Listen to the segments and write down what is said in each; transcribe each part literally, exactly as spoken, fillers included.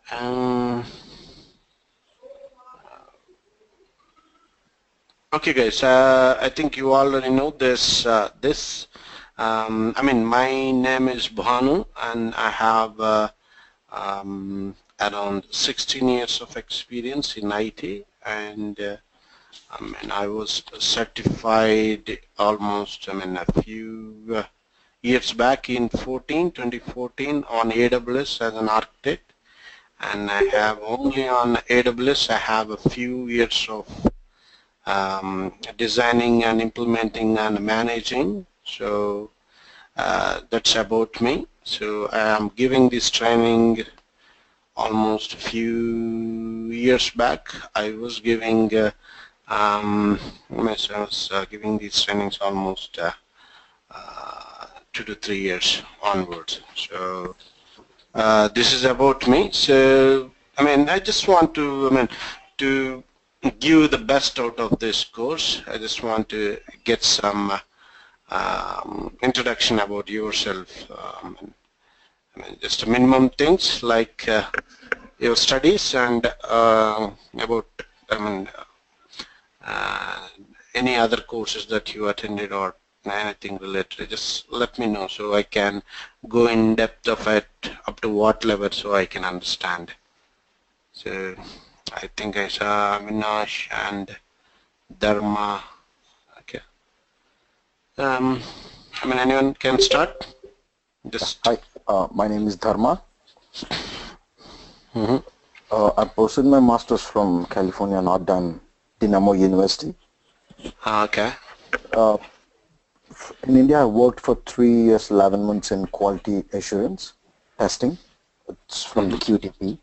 Um, okay, guys. Uh, I think you already know this. Uh, this. Um, I mean, my name is Bhanu, and I have uh, um, around sixteen years of experience in I T, and uh, I mean, I was certified almost. I mean, a few uh, years back in fourteen, twenty fourteen on A W S as an architect, and I have only on A W S. I have a few years of um, designing and implementing and managing. So uh, that's about me. So I am giving this training almost a few years back. I was giving uh, um, I was uh, giving these trainings almost uh, uh, two to three years onwards. So uh, this is about me. So I mean, I just want to I mean to give the best out of this course. I just want to get some uh, um, introduction about yourself. Um, I mean, just minimum things like uh, your studies and uh, about I mean uh, any other courses that you attended or anything related. Just let me know so I can go in depth of it up to what level so I can understand. So I think I saw Avinash and Dharma. Okay. Um, I mean, anyone can start. Just. Hi, uh, my name is Dharma. Mm-hmm. Uh, I pursued my master's from California, not done Dynamo University. Okay. Uh, in India, I worked for three years, eleven months in quality assurance testing. It's from Mm-hmm. the Q T P.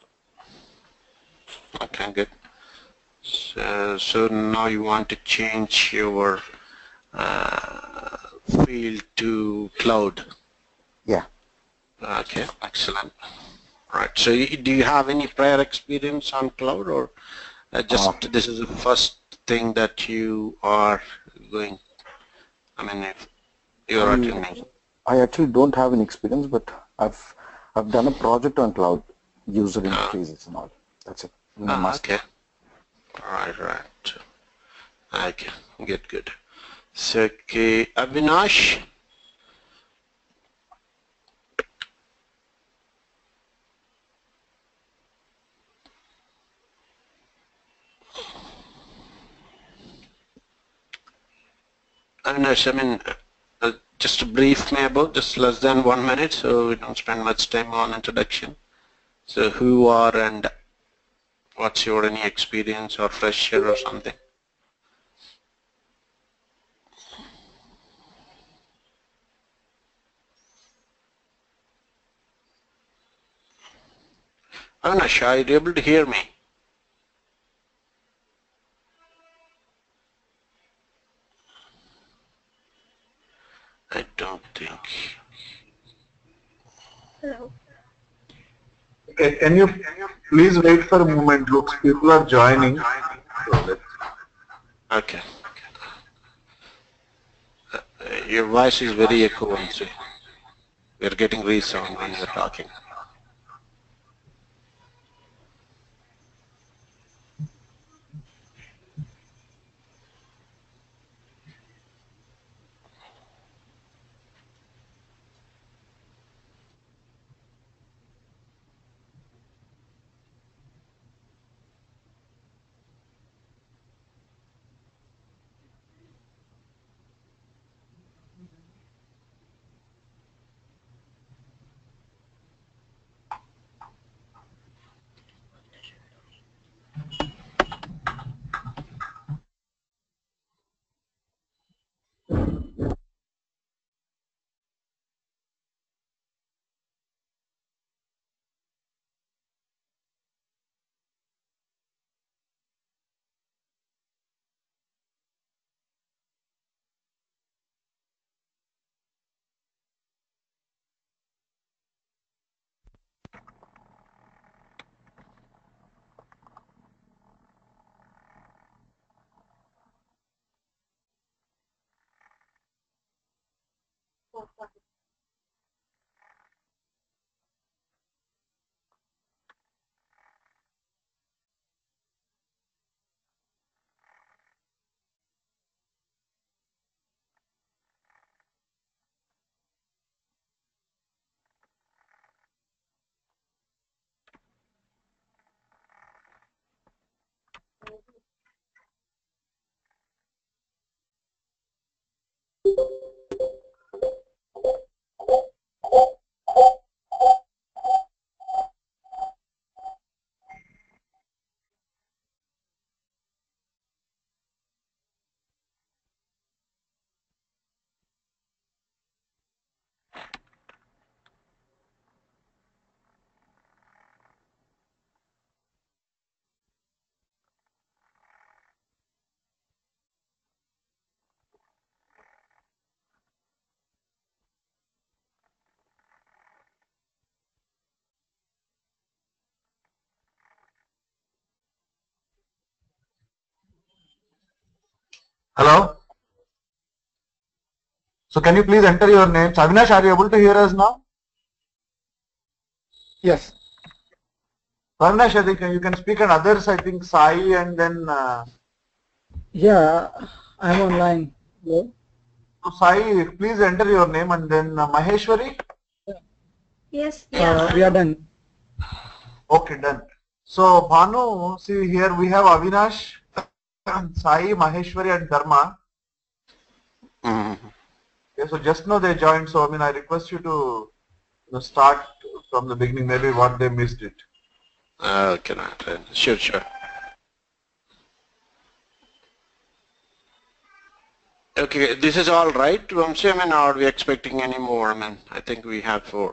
Okay, good. So, so now you want to change your uh, field to cloud. Yeah. Okay, excellent. Right. So, you, do you have any prior experience on cloud, or uh, Uh, just this is the first thing that you are going? I mean, if you're I attending. I actually don't have any experience, but I've I've done a project on cloud user Uh, interfaces and all. That's it. In my ah, okay. master's. Right, right. Okay, good, good. So, okay, Avinash. Avinash, I mean, uh, just to brief me about just less than one minute, so we don't spend much time on introduction. So, who you are and what's your any experience or fresher or something? Avinash, are you able to hear me? I don't think. Hello. Okay, can you please wait for a moment? Looks people are joining. So let's. Okay. Uh, your voice is very echoing. So we're getting resound when you're talking. Hello? So can you please enter your names? Avinash, are you able to hear us now? Yes. Avinash, I think you can speak, and others, I think Sai and then... Uh, Yeah, I'm online. Hello? so Sai, please enter your name, and then uh, Maheshwari? Yes, Uh, yeah. we are done. Okay, done. So Bhanu, see here we have Avinash, Sai, Maheshwari and Dharma. Mm-hmm. Okay, so just now they joined, so I mean I request you to you know, start from the beginning, maybe what they missed it. Okay, sure, sure. Okay, this is all right, Vamsi. I mean, are we expecting any more? I mean, I think we have four.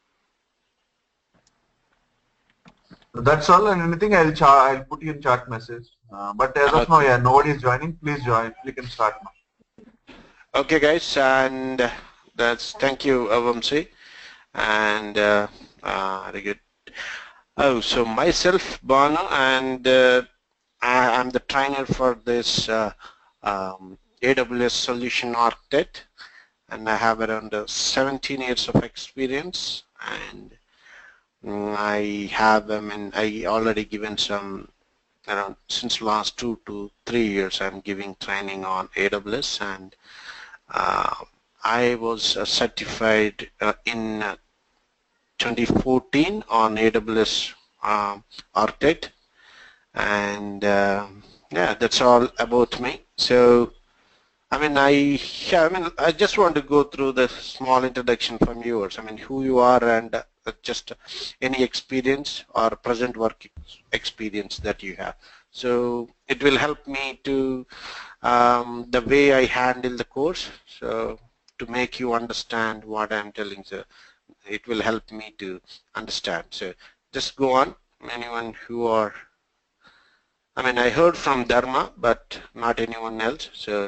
That's all, and anything I'll char I'll put you in chat message. Uh, but as of Okay. now, yeah, nobody is joining. Please join. You can start now. Okay, guys, and that's thank you, Vamsi, and uh, uh, very good. Oh, so myself, Bhanu, and uh, I, I'm the trainer for this uh, um, A W S Solution Architect, and I have around uh, seventeen years of experience, and mm, I have, I mean, I already given some, around since last two to three years, I'm giving training on A W S, and uh, I was uh, certified uh, in uh, twenty fourteen on A W S uh, Architect, and uh, yeah, that's all about me. So I mean, I, I mean, I just want to go through the small introduction from yours. I mean, who you are and uh, just any experience or present work experience that you have. So it will help me to um, the way I handle the course. So to make you understand what I'm telling, so it will help me to understand. So just go on. Anyone who are, I mean, I heard from Dharma, but not anyone else. So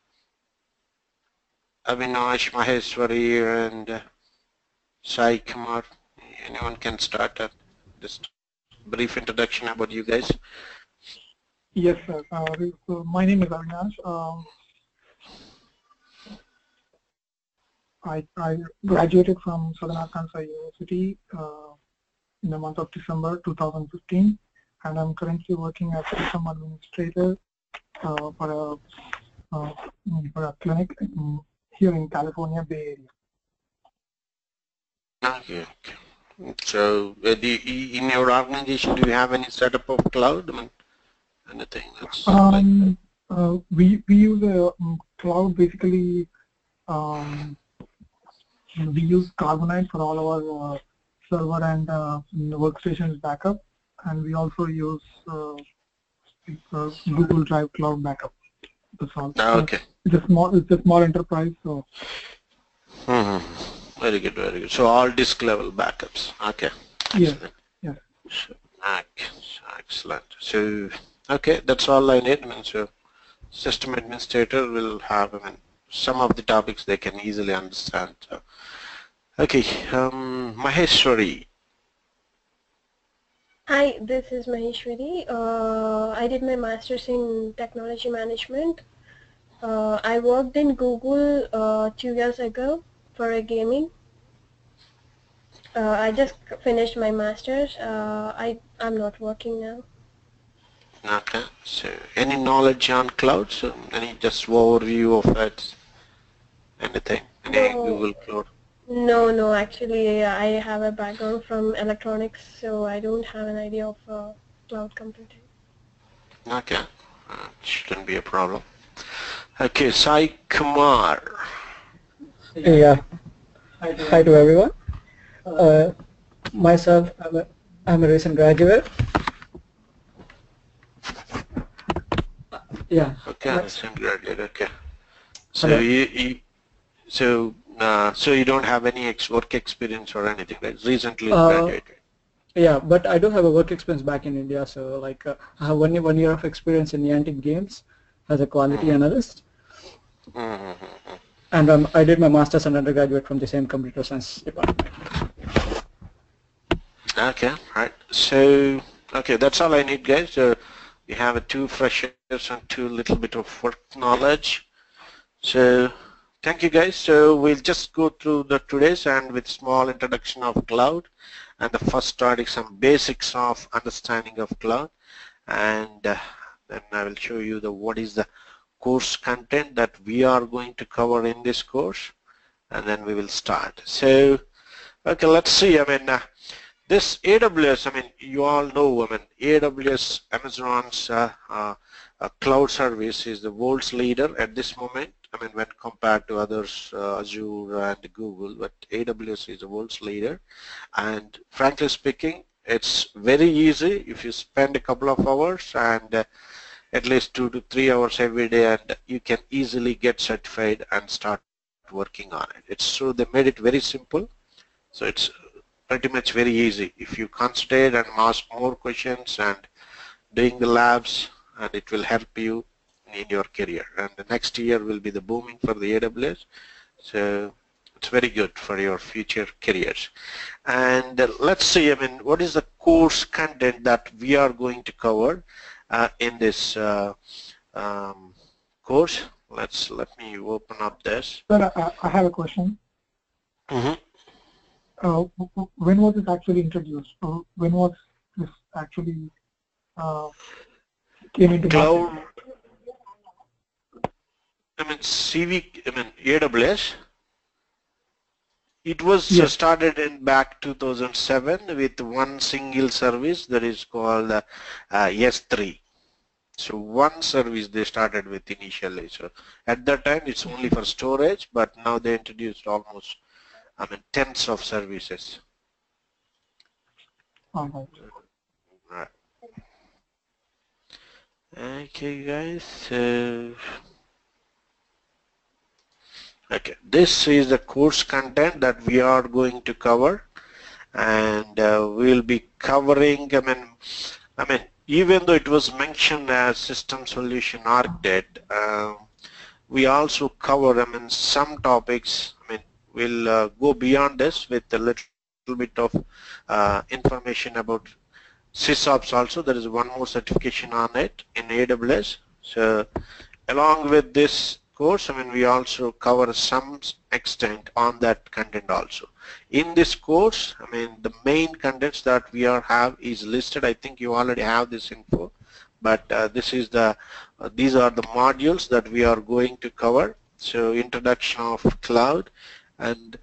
Avinash, Maheshwari, and uh, Sai Kumar. Anyone can start a just brief introduction about you guys. Yes, sir. Uh, so my name is Avinash. Um, I, I graduated from Southern Arkansas University uh, in the month of December two thousand fifteen, and I'm currently working as a system administrator uh, for a uh, for a clinic in, here in California Bay Area. Okay. okay. So, uh, do you, in your organization, do you have any setup of cloud? I mean, anything that's um, like uh, we we use a um, cloud basically. Um, we use Carbonite for all our uh, server and uh, workstations backup, and we also use uh, uh, Google Drive Cloud backup. That's all. okay. It's a small, it's a small enterprise, so. Mm-hmm. Very good, very good. So all disk level backups. Okay. Yes. Yes. Okay. Excellent. So, okay, that's all I need. I mean, so system administrator will have, I mean, some of the topics they can easily understand. So, okay, um, Maheshwari. Hi, this is Maheshwari. Uh, I did my master's in technology management. Uh, I worked in Google uh, two years ago for a gaming. Uh, I just finished my master's. Uh, I I'm not working now. Okay. So, any knowledge on cloud? So, any just overview of it? Anything? Any No. Google Cloud? No, no. Actually, I have a background from electronics, so I don't have an idea of uh, cloud computing. Okay. Uh, shouldn't be a problem. Okay, Sai Kumar. Yeah. Hi to everyone. Uh, myself, I'm a, I'm a recent graduate. Yeah. Okay, My- recent graduate. Okay. So Hello. you, you so uh, so you don't have any ex work experience or anything, right? Recently Uh, graduated. Yeah, but I do have a work experience back in India. So like uh, I have one year, one year of experience in Niantic Games as a quality Mm-hmm. analyst. Mm-hmm. And um, I did my master's and undergraduate from the same computer science department. Okay, right. So, okay, that's all I need, guys. So we have a two freshers and two little bit of work knowledge. So thank you, guys. So we'll just go through the today's and with small introduction of cloud, and the first starting some basics of understanding of cloud, and uh, then I will show you the what is the course content that we are going to cover in this course, and then we will start. So, okay, let's see. I mean. Uh, This A W S, I mean, you all know, I mean, A W S, Amazon's uh, uh, uh, cloud service is the world's leader at this moment. I mean, when compared to others, uh, Azure and Google, but A W S is the world's leader. And frankly speaking, it's very easy if you spend a couple of hours and uh, at least two to three hours every day, and you can easily get certified and start working on it. It's so they made it very simple. So it's pretty much very easy if you concentrate and ask more questions and doing the labs, and it will help you in your career. And the next year will be the booming for the A W S, so it's very good for your future careers. And uh, let's see, I mean, what is the course content that we are going to cover uh, in this uh, um, course? Let's let me open up this. Sir, I, I have a question. Mm-hmm. Uh, when was it actually introduced? Uh, when was this actually uh, came into Cloud, market? I mean, C V, I mean, A W S, it was Yes. uh, started in back two thousand seven with one single service that is called uh, uh, S three. So one service they started with initially. So at that time it's only for storage, but now they introduced almost, I mean, tens of services. All right. Right. Okay, guys. So, okay, this is the course content that we are going to cover, and uh, we'll be covering. I mean, I mean, even though it was mentioned as system solution architect, uh, we also cover. I mean, some topics. I mean, we'll uh, go beyond this with a little bit of uh, information about SysOps also. There is one more certification on it in A W S. So along with this course, I mean, we also cover some extent on that content also. In this course, I mean, the main contents that we are have is listed. I think you already have this info, but uh, this is the uh, these are the modules that we are going to cover. So introduction of cloud and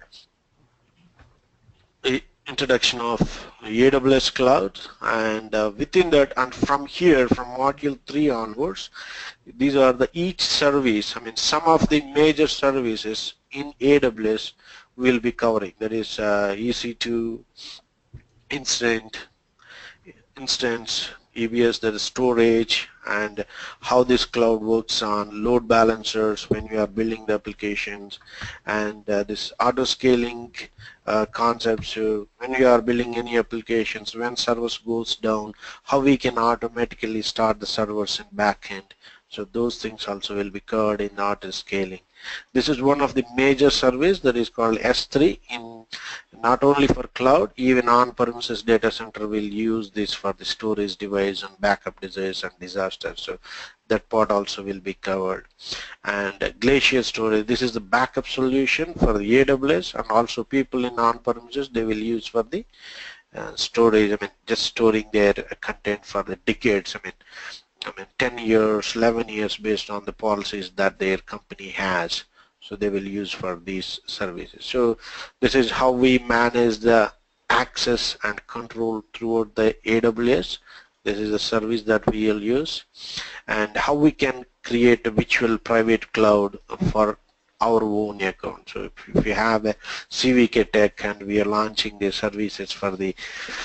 introduction of A W S cloud, and uh, within that, and from here, from module three onwards, these are the each service. I mean, some of the major services in A W S will be covering. That is uh, E C two, instant, instance, E B S, that is storage, and how this cloud works on load balancers when we are building the applications, and uh, this auto scaling uh, concept. So when we are building any applications, when servers goes down, how we can automatically start the servers in backend. So those things also will be covered in auto scaling. This is one of the major service that is called S three. In not only for cloud, even on-premises data center will use this for the storage device and backup device and disaster. So that part also will be covered. And uh, Glacier storage, this is the backup solution for the A W S, and also people in on-premises, they will use for the uh, storage. I mean, just storing their uh, content for the decades. I mean, I mean, ten years, eleven years based on the policies that their company has. So they will use for these services. So this is how we manage the access and control throughout the A W S. This is a service that we will use, and how we can create a virtual private cloud for our own account. So if, if you have a C V K Tech and we are launching the services for the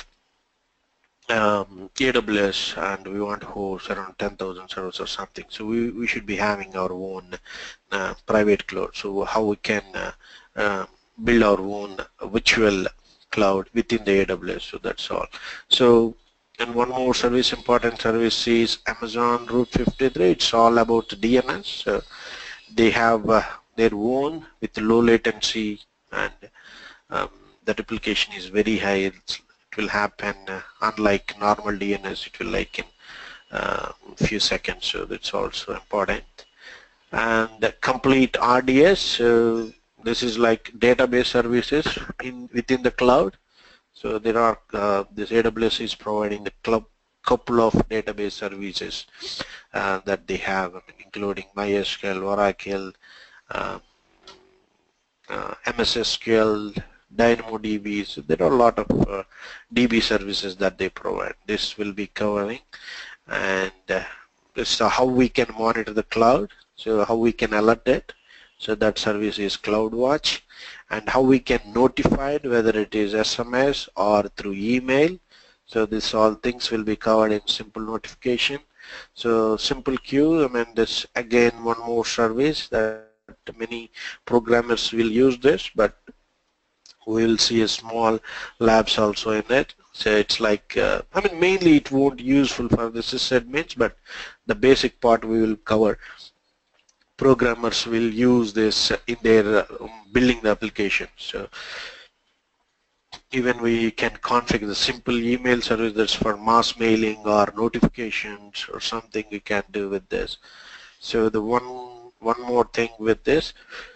um, A W S and we want to host around ten thousand servers or something, so we, we should be having our own uh, private cloud. So how we can uh, uh, build our own virtual cloud within the A W S, so that's all. So, and one more service, important service is Amazon Route fifty-three. It's all about D N S. So they have uh, their own with low latency, and um, the replication is very high. It's, it will happen uh, unlike normal D N S. It will like in uh, a few seconds. So that's also important. And the complete R D S. Uh, this is like database services in within the cloud. So there are uh, this A W S is providing the club couple of database services uh, that they have, including MySQL, Oracle, uh, uh, M S S Q L, DynamoDB. So there are a lot of uh, D B services that they provide. This will be covering, and uh, this is how we can monitor the cloud. So how we can alert it. So that service is CloudWatch, and how we can notify it, whether it is S M S or through email. So this all things will be covered in simple notification. So simple queue, I mean this again one more service that many programmers will use this, but we will see a small labs also in it. So it's like, uh, I mean mainly it won't useful for the sysadmins, but the basic part we will cover. Programmers will use this in their uh, building the application. So even we can configure the simple email service that's for mass mailing or notifications or something we can do with this. So the one one more thing with this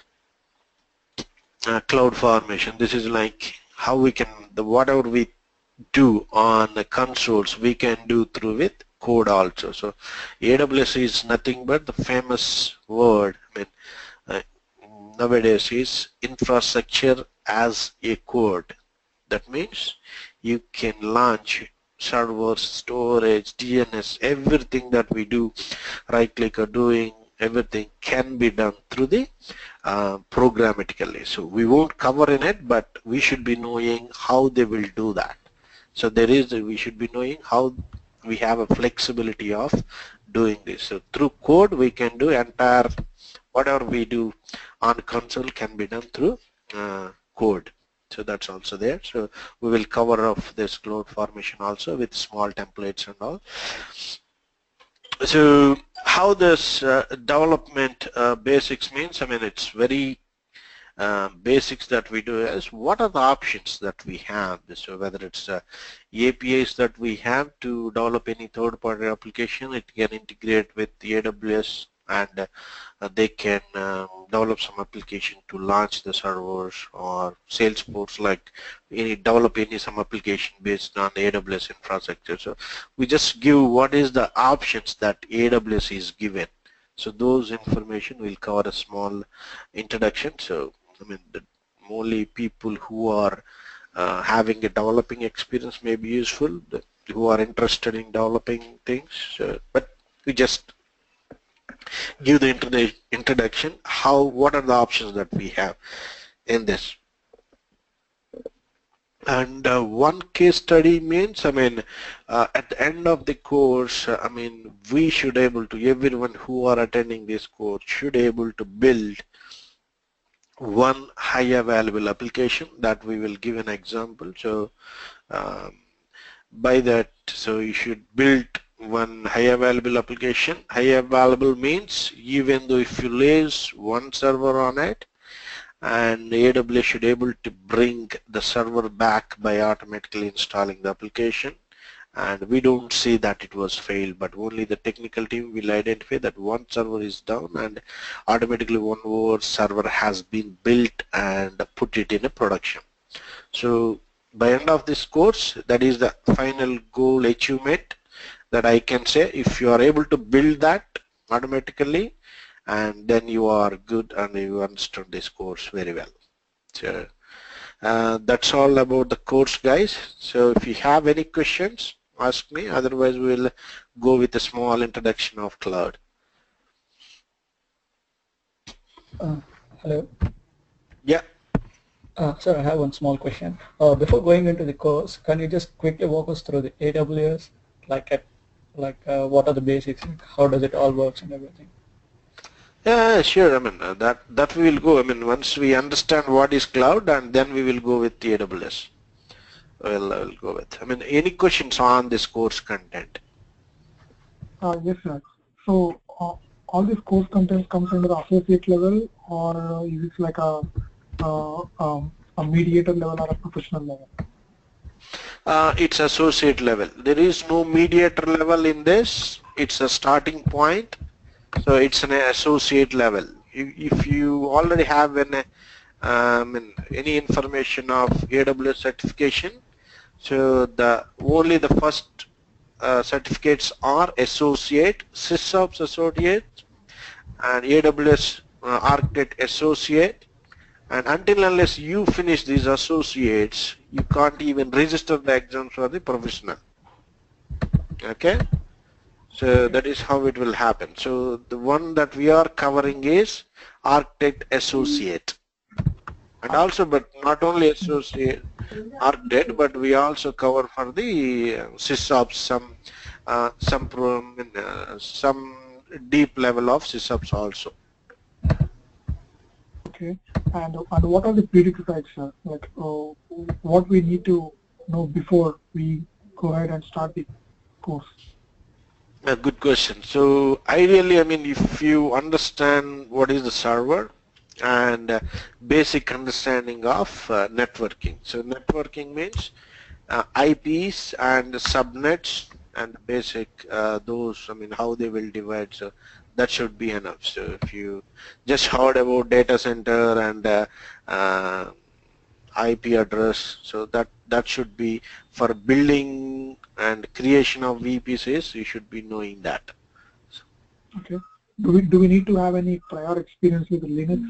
uh, cloud formation. This is like how we can the whatever we do on the consoles we can do through with code also. So A W S is nothing but the famous word, I mean uh, nowadays is infrastructure as a code. That means you can launch servers, storage, D N S, everything that we do, right click or doing, everything can be done through the uh, programmatically. So we won't cover in it, but we should be knowing how they will do that. So there is, we should be knowing how we have a flexibility of doing this. So through code we can do entire, whatever we do on console can be done through uh, code. So that's also there. So we will cover off this cloud formation also with small templates and all. So how this uh, development uh, basics means, I mean it's very Uh, basics that we do is what are the options that we have. So whether it's uh, A P Is that we have to develop any third-party application, it can integrate with the A W S, and uh, they can um, develop some application to launch the servers, or Salesforce like any develop any some application based on the A W S infrastructure. So we just give what is the options that A W S is given. So those information will cover a small introduction. So I mean, the only people who are uh, having a developing experience may be useful, who are interested in developing things, uh, but we just give the introduction, how, what are the options that we have in this. And uh, one case study means, I mean, uh, at the end of the course, uh, I mean, we should able to, everyone who are attending this course should able to build one high available application that we will give an example. So um, by that, so you should build one high available application. High available means even though if you lose one server on it, and A W S should able to bring the server back by automatically installing the application, and we don't see that it was failed, but only the technical team will identify that one server is down and automatically one more server has been built and put it in a production. So by end of this course, that is the final goal achievement that I can say. If you are able to build that automatically, and then you are good and you understood this course very well. So uh, that's all about the course, guys. So if you have any questions, ask me, otherwise we'll go with a small introduction of cloud. Uh, hello. Yeah. Uh, sir, I have one small question. Uh, before going into the course, can you just quickly walk us through the A W S, like at, like uh, what are the basics, how does it all works and everything? Yeah, sure. I mean uh, that that we will go. I mean once we understand what is cloud, and then we will go with the A W S. Well, I will go with. I mean, any questions on this course content? Uh, yes, sir. So uh, all this course content comes under the associate level, or is it like a uh, um, a mediator level or a professional level? Uh, it's associate level. There is no mediator level in this. It's a starting point. So it's an associate level. If you already have an, um, any information of A W S certification, so the only the first uh, certificates are associate, SysOps associate, and A W S uh, Architect associate. And until unless you finish these associates, you can't even register the exams for the professional. Okay? So that is how it will happen. So the one that we are covering is Architect Associate. And also, but not only Associate Architect, but we also cover for the uh, SysOps, some, uh, some, pro, uh, some deep level of SysOps also. Okay, and and what are the prerequisites, sir? Like, uh, what we need to know before we go ahead and start the course? A good question. So ideally, I mean, if you understand what is the server and uh, basic understanding of uh, networking. So networking means uh, I Ps and subnets and basic uh, those. I mean, how they will divide. So that should be enough. So if you just heard about data center and uh, uh, I P address, so that that should be for building and creation of V P Cs. You should be knowing that. Okay. Do we do we need to have any prior experience with Linux?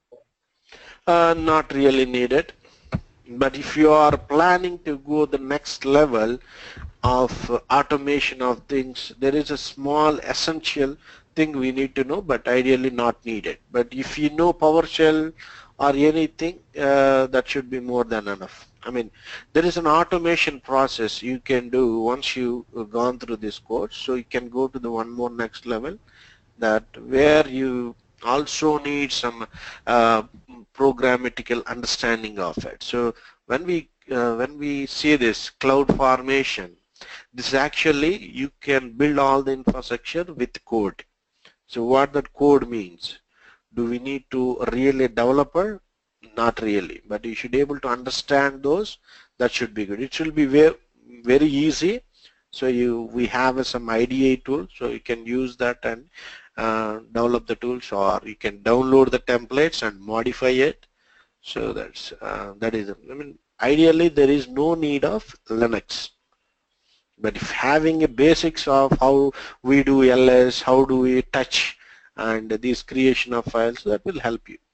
Uh, not really needed. But if you are planning to go the next level of uh, automation of things, there is a small essential thing we need to know, but ideally not needed. But if you know PowerShell or anything, uh, that should be more than enough. I mean, there is an automation process you can do once you've gone through this course, so you can go to the one more next level, that where you also need some uh, programmatical understanding of it. So when we uh, when we see this cloud formation, this is actually you can build all the infrastructure with code. So what that code means? Do we need to really developer? Not really, but you should be able to understand those. That should be good. It should be very very easy. So you we have some I D E tool, so you can use that and uh, develop the tools, or you can download the templates and modify it. So that's uh, that is. I mean, ideally there is no need of Linux. But if having a basics of how we do L S, how do we touch, and this creation of files, that will help you.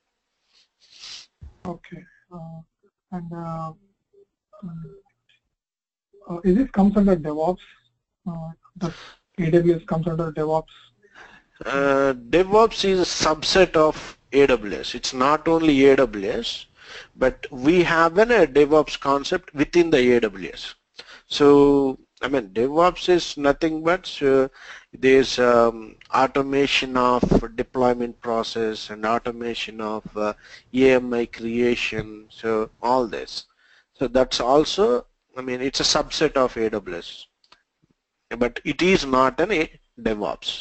Okay. Uh, and uh, uh, is this comes under DevOps? Uh, the A W S comes under DevOps. Uh, DevOps is a subset of A W S. It's not only A W S, but we have an, a DevOps concept within the A W S. So, I mean, DevOps is nothing but uh, there's um, automation of deployment process and automation of uh, A M I creation, so all this. So that's also, I mean, it's a subset of A W S, but it is not an a DevOps.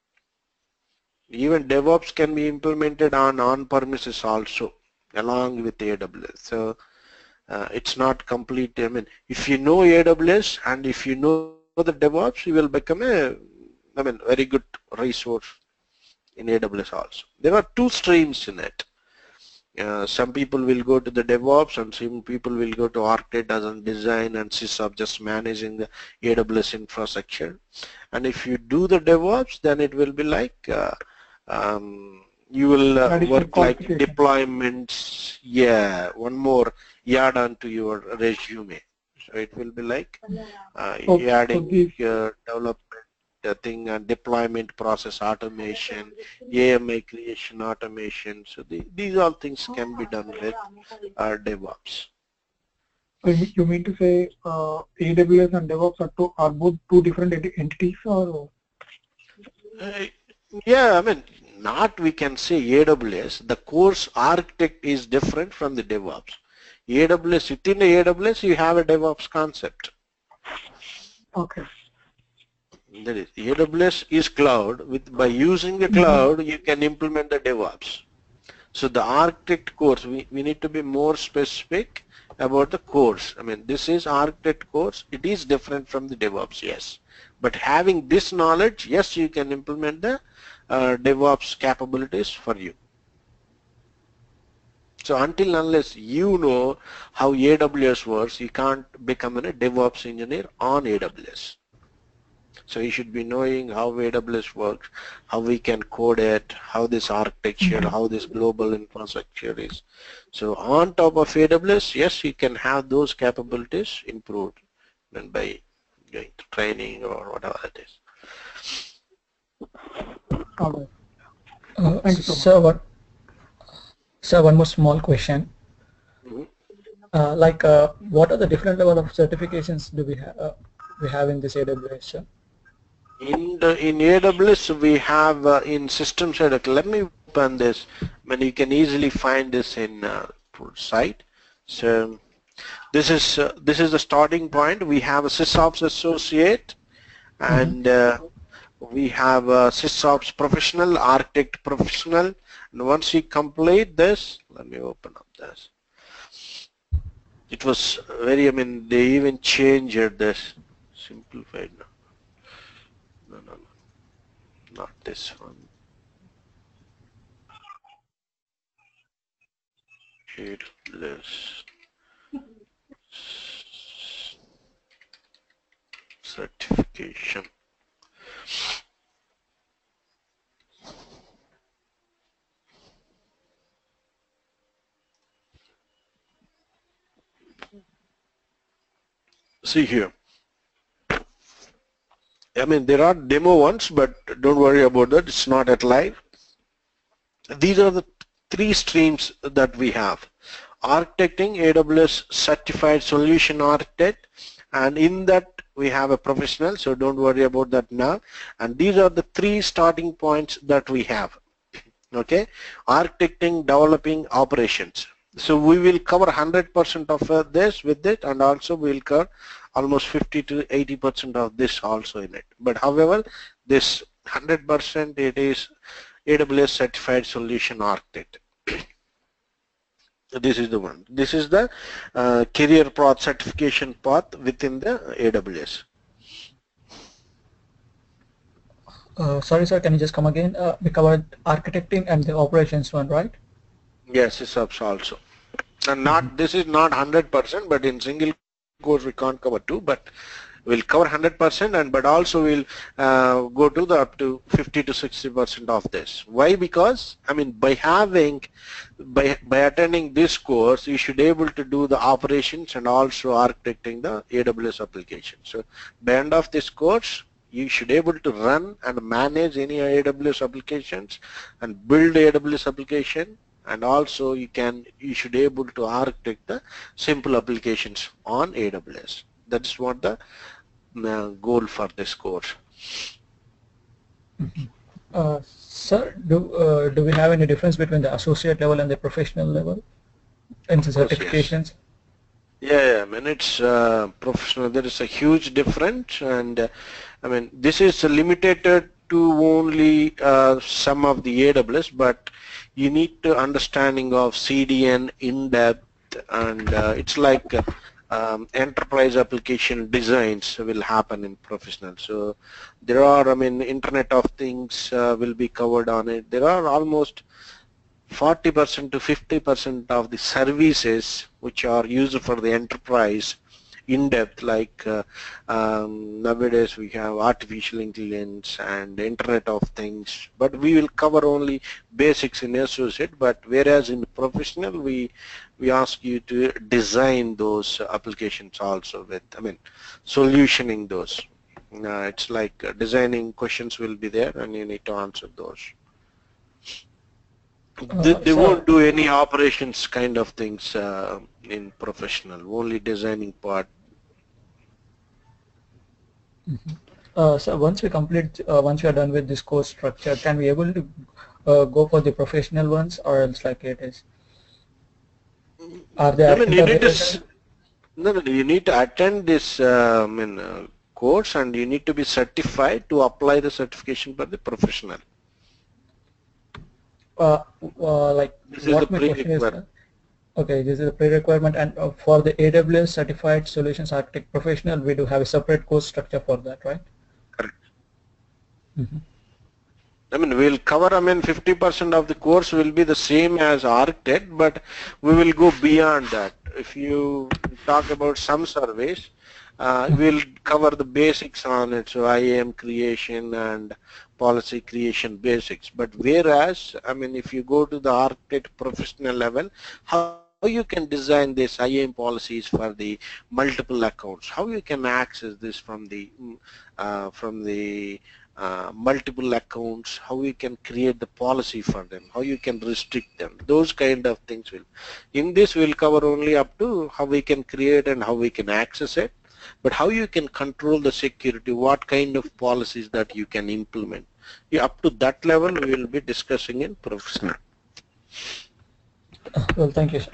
Even DevOps can be implemented on on-premises also, along with A W S. So uh, it's not complete. I mean, if you know A W S and if you know the DevOps, you will become a, I mean, very good resource in A W S also. There are two streams in it. Uh, some people will go to the DevOps and some people will go to Architect as a design and SysOps just managing the A W S infrastructure. And if you do the DevOps, then it will be like uh, um, you will uh, work like deployments. Yeah, one more add on to your resume. So it will be like uh, so, adding so these, uh, development. uh, thing, and deployment process automation, A M I creation automation. So the, these all things can be done with uh, DevOps. So you you mean to say uh, A W S and DevOps are, two, are both two different ent entities, or? Uh, yeah, I mean, not we can say A W S. The course architect is different from the DevOps. A W S, within the A W S, you have a DevOps concept. Okay. That is, A W S is cloud. With by using the cloud, you can implement the DevOps. So the architect course, we, we need to be more specific about the course. I mean, this is architect course. It is different from the DevOps, yes. But having this knowledge, yes, you can implement the uh, DevOps capabilities for you. So until unless you know how A W S works, you can't become a DevOps engineer on A W S. So you should be knowing how A W S works, how we can code it, how this architecture, how this global infrastructure is. So on top of A W S, yes, you can have those capabilities improved and by going to training or whatever it is. Okay. Uh, Thank you so much. so what? So one more small question. Mm-hmm. Uh, like, uh, what are the different level of certifications do we have? Uh, we have in this A W S? Sir? In the in A W S we have uh, in system side. Let me open this. I mean, you can easily find this in uh, site. So this is uh, this is the starting point. We have a SysOps associate, and uh, we have a SysOps professional, architect professional. And once you complete this, let me open up this. It was very. I mean, they even changed this. Simplified now. No, no, no, not this one. A W S certification. See here. I mean, there are demo ones, but don't worry about that. It's not at live. These are the three streams that we have. Architecting, A W S Certified Solution Architect, and in that we have a professional, so don't worry about that now. And these are the three starting points that we have. Okay, architecting, developing, operations. So we will cover one hundred percent of uh, this with it, and also we will cover almost fifty to eighty percent of this also in it. But however, this one hundred percent it is A W S Certified Solution Architect. This is the one. This is the uh, career path certification path within the A W S. Uh, sorry, sir. Can you just come again? Uh, we covered architecting and the operations one, right? Yes, SysOps also. And not this is not one hundred percent, but in single course we can't cover two, but we'll cover one hundred percent, and but also we'll uh, go to the up to fifty to sixty percent of this. Why? Because I mean, by having by by attending this course, you should be able to do the operations and also architecting the A W S application. So by end of this course, you should be able to run and manage any A W S applications and build A W S application, and also you can you should be able to architect the simple applications on A W S. That's what the uh, goal for this course. Uh, sir, do uh, do we have any difference between the associate level and the professional level in the certifications? Yes. Yeah, yeah, I mean it's uh, professional. There is a huge difference, and uh, I mean this is limited to only uh, some of the A W S, but you need to understanding of C D N in depth, and uh, it's like uh, um, enterprise application designs will happen in professional. So there are, I mean, Internet of Things uh, will be covered on it. There are almost forty percent to fifty percent of the services which are used for the enterprise in depth, like uh, um, nowadays we have artificial intelligence and Internet of Things, but we will cover only basics in associate, but whereas in professional we we ask you to design those applications also with, I mean, solutioning those. Uh, it's like uh, designing questions will be there, and you need to answer those. Uh, They, they sir, won't do any operations kind of things uh, in professional, only designing part. mhm. Uh, so once we complete, uh, once we are done with this course structure, can we able to uh, go for the professional ones, or else like it is? Are they I mean, you need to, interrelated? s- no, no, you need to attend this uh, I mean, uh, course, and you need to be certified to apply the certification for the professional. Uh, uh, like This is the what my question is, prerequisite. uh, okay, this is a pre-requirement, and uh, for the A W S Certified Solutions Architect Professional, we do have a separate course structure for that, right? Correct. Mm-hmm. I mean, we'll cover, I mean, fifty percent of the course will be the same as architect, but we will go beyond that. If you talk about some surveys, uh, we'll cover the basics on it, so I A M creation and policy creation basics. But whereas, I mean, if you go to the architect professional level, how you can design this I A M policies for the multiple accounts, how you can access this from the uh, from the uh, multiple accounts, how you can create the policy for them, how you can restrict them, those kind of things will. In this we'll cover only up to how we can create and how we can access it, but how you can control the security, what kind of policies that you can implement. Yeah, up to that level we will be discussing in professional. Well, thank you, sir.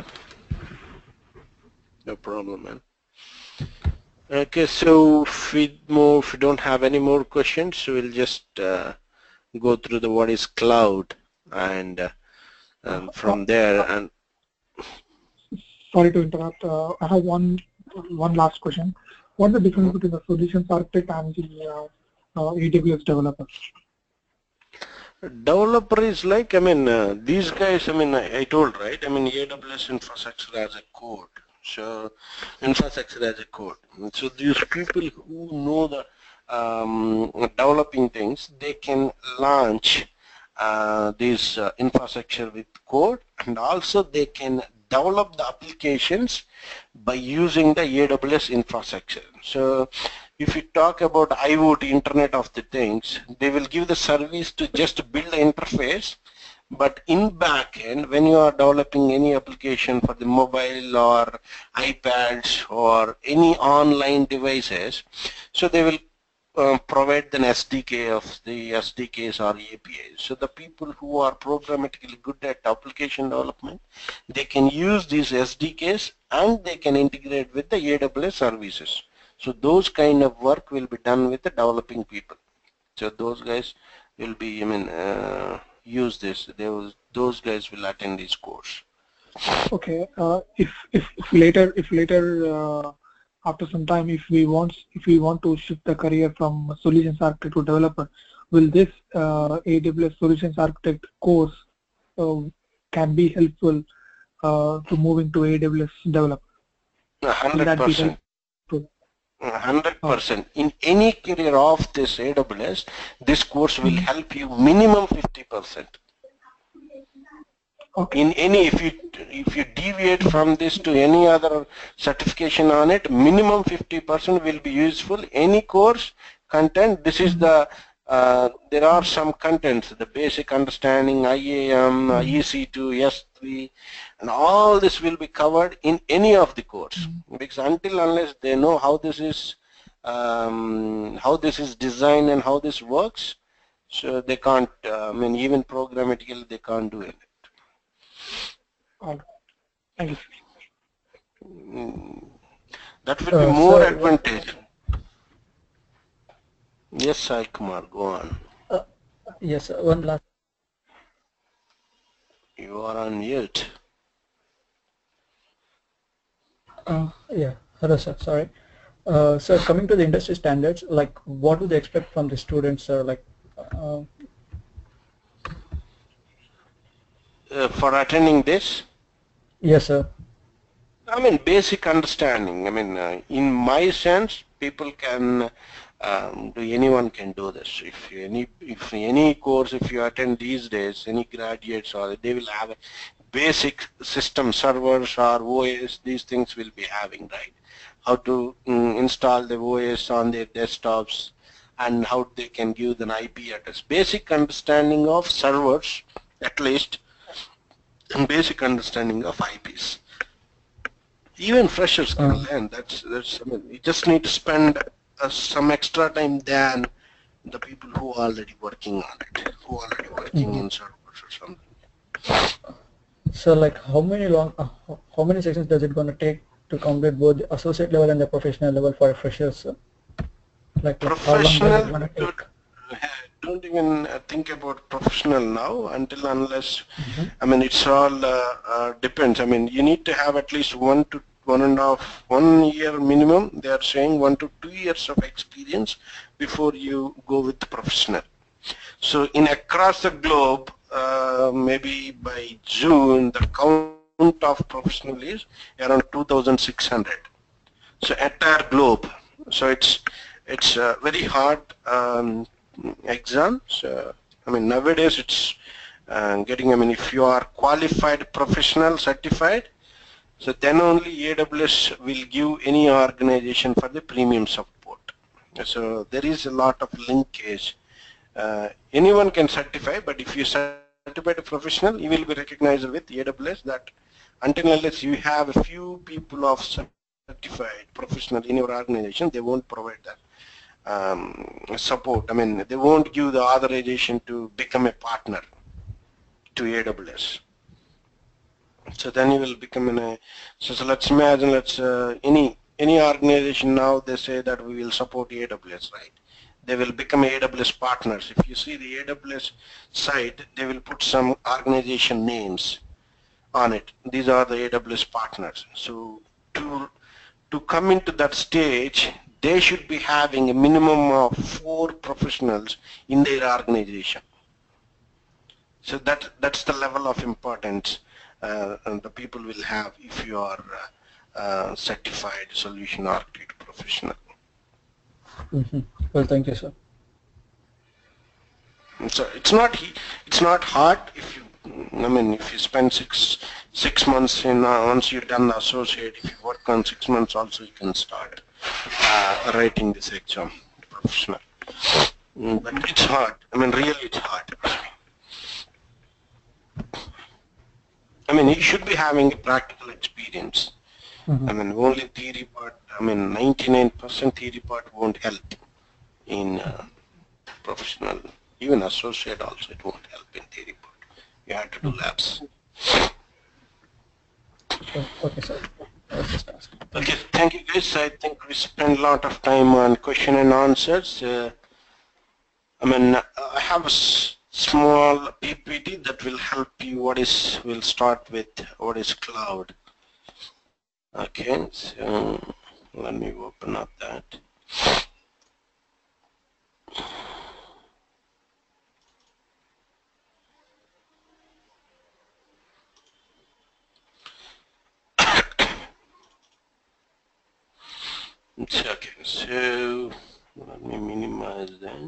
No problem, man. Okay, so if we more, if we don't have any more questions, we'll just uh, go through the what is cloud, and, uh, and from there. And Sorry to interrupt. Uh, I have one one last question. What's the difference between the solutions architect and the uh, uh, A W S developer? developer is like, I mean, uh, these guys, I mean, I, I told, right? I mean, A W S infrastructure as a code. So, infrastructure as a code. So, these people who know the um, developing things, they can launch uh, this uh, infrastructure with code, and also they can develop the applications by using the A W S infrastructure. So, if you talk about IoT, Internet of the Things, they will give the service to just build the interface, but in backend, when you are developing any application for the mobile or iPads or any online devices, so they will uh, provide an S D K of the S D Ks or A P Is. So the people who are programmatically good at application development, they can use these S D Ks and they can integrate with the A W S services. So those kind of work will be done with the developing people. So those guys will be, I mean, uh, use this. They will, those guys will attend this course. Okay. Uh, if, if if later if later uh, after some time, if we want if we want to shift the career from solutions architect to developer, will this uh, A W S solutions architect course uh, can be helpful uh, to moving to A W S developer? Hundred percent. Hundred percent. In any career of this A W S, this course will help you minimum fifty percent. Okay. In any, if you if you deviate from this to any other certification on it, minimum fifty percent will be useful. Any course content, this is the uh, there are some contents, the basic understanding, I A M, uh, E C two, S three, and all this will be covered in any of the course. Because until unless they know how this is um, how this is designed and how this works, so they can't. Uh, I mean, even programmatically they can't do it. All right. Thank you. Mm, that will be Uh, more sir, advantage. Yes, Sai Kumar, go on. Uh, yes, sir, one last. You are on mute. Uh, yeah, hello, sir. Sorry. Uh, so coming to the industry standards, like what do they expect from the students, sir? Like, uh, Uh, for attending this, yes, sir. I mean, basic understanding. I mean, uh, in my sense, people can um, do. Anyone can do this. If any, if any course, if you attend these days, any graduates or they will have a basic system, servers or O S. These things will be having, right? How to um, install the O S on their desktops, and how they can give an I P address. Basic understanding of servers, at least, and basic understanding of I Ps. Even freshers can Uh, learn. That's that's. I mean, you just need to spend uh, some extra time than the people who are already working on it, who are already working mhm. in servers or something. So like how many long, uh, how how many sessions does it gonna take to complete both the associate level and the professional level for a fresher, sir? Like, like how long does it Professional, gonna don't, take? don't even uh, think about professional now until unless, Mm-hmm. I mean, it's all uh, uh, depends. I mean, you need to have at least one to one and a half, one year minimum. They are saying one to two years of experience before you go with professional. So in across the globe, uh, maybe by June, the count of professional is around two thousand six hundred. So entire globe. So it's it's a very hard um, exam. So I mean nowadays it's uh, getting. I mean if you are qualified professional certified, so then only A W S will give any organization for the premium support. So there is a lot of linkage. Uh, anyone can certify, but if you certify a professional, you will be recognized with A W S. That until unless you have a few people of certified professional in your organization, they won't provide that um, support. I mean, they won't give the authorization to become a partner to A W S. So then you will become in a. So, so let's imagine, let's uh, any any organization now they say that we will support A W S, right? They will become A W S partners. If you see the A W S site, they will put some organization names on it. These are the A W S partners. So to to come into that stage, they should be having a minimum of four professionals in their organization. So that that's the level of importance uh, and the people will have if you are uh, uh, certified solution architect professional. Mm-hmm. Well, thank you, sir. So it's not it's not hard if you. I mean, if you spend six six months in uh, once you've done the associate, if you work on six months also, you can start uh, writing this exam professional. Mm, but it's hard. I mean, really, it's hard. I mean, you should be having a practical experience. Mm-hmm. I mean, only theory part. I mean, ninety-nine percent theory part won't help in uh, professional. Even associate also, it won't help in theory part. You have to do labs. Oh, okay, sir. I was just asking. Okay, thank you guys. I think we spent a lot of time on question and answers. Uh, I mean, I have a s small P P T that will help you. What is, we'll start with what is cloud. Okay, so let me open up that. Okay, so let me minimize that.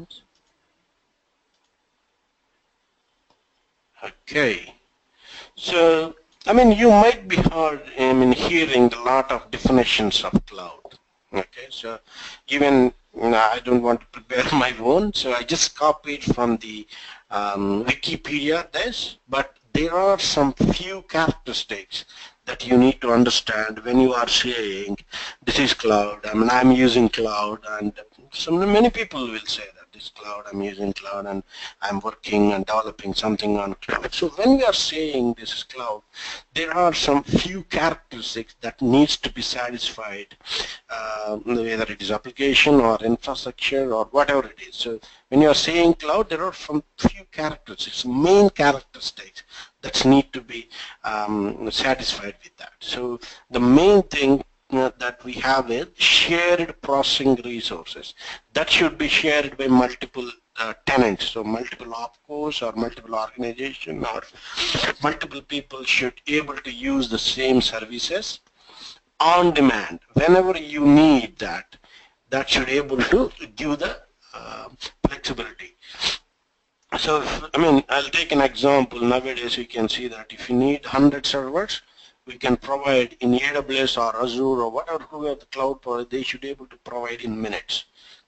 Okay, so I mean you might be heard, I mean hearing a lot of definitions of cloud. Okay, so even you know, I don't want to prepare my own, so I just copied from the um, Wikipedia this, but there are some few characteristics that you need to understand when you are saying this is cloud. I mean, I'm using cloud, and so many people will say that this cloud, I'm using cloud, and I'm working and developing something on cloud. So when we are saying this is cloud, there are some few characteristics that needs to be satisfied, uh, whether it is application or infrastructure or whatever it is. So when you are saying cloud, there are some few characteristics, main characteristics that need to be um, satisfied with that. So the main thing uh, that we have is shared processing resources. That should be shared by multiple uh, tenants, so multiple opcos or multiple organization or multiple people should be able to use the same services on demand. Whenever you need that, that should be able to give the uh, flexibility. So, if, I mean, I'll take an example. Nowadays, you can see that if you need one hundred servers, we can provide in A W S or Azure or whatever whoever the cloud provider, they should be able to provide in minutes.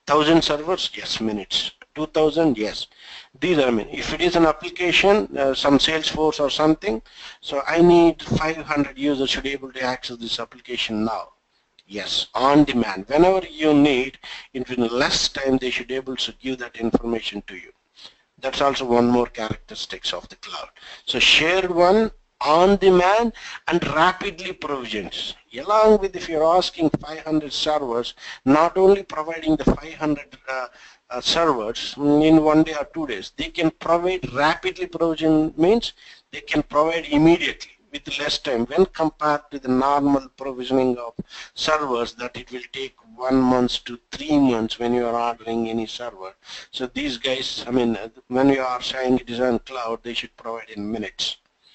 thousand servers, yes, minutes. two thousand, yes. These are, I mean, if it is an application, uh, some Salesforce or something, so I need five hundred users should be able to access this application now. Yes, on demand. Whenever you need, in less time, they should be able to give that information to you. That's also one more characteristics of the cloud. So shared one, on demand, and rapidly provisions. Along with, if you're asking five hundred servers, not only providing the five hundred uh, uh, servers in one day or two days, they can provide rapidly provision, means they can provide immediately with less time when compared to the normal provisioning of servers that it will take one month to three months when you are ordering any server. So these guys, I mean, when you are saying it is on cloud, they should provide in minutes.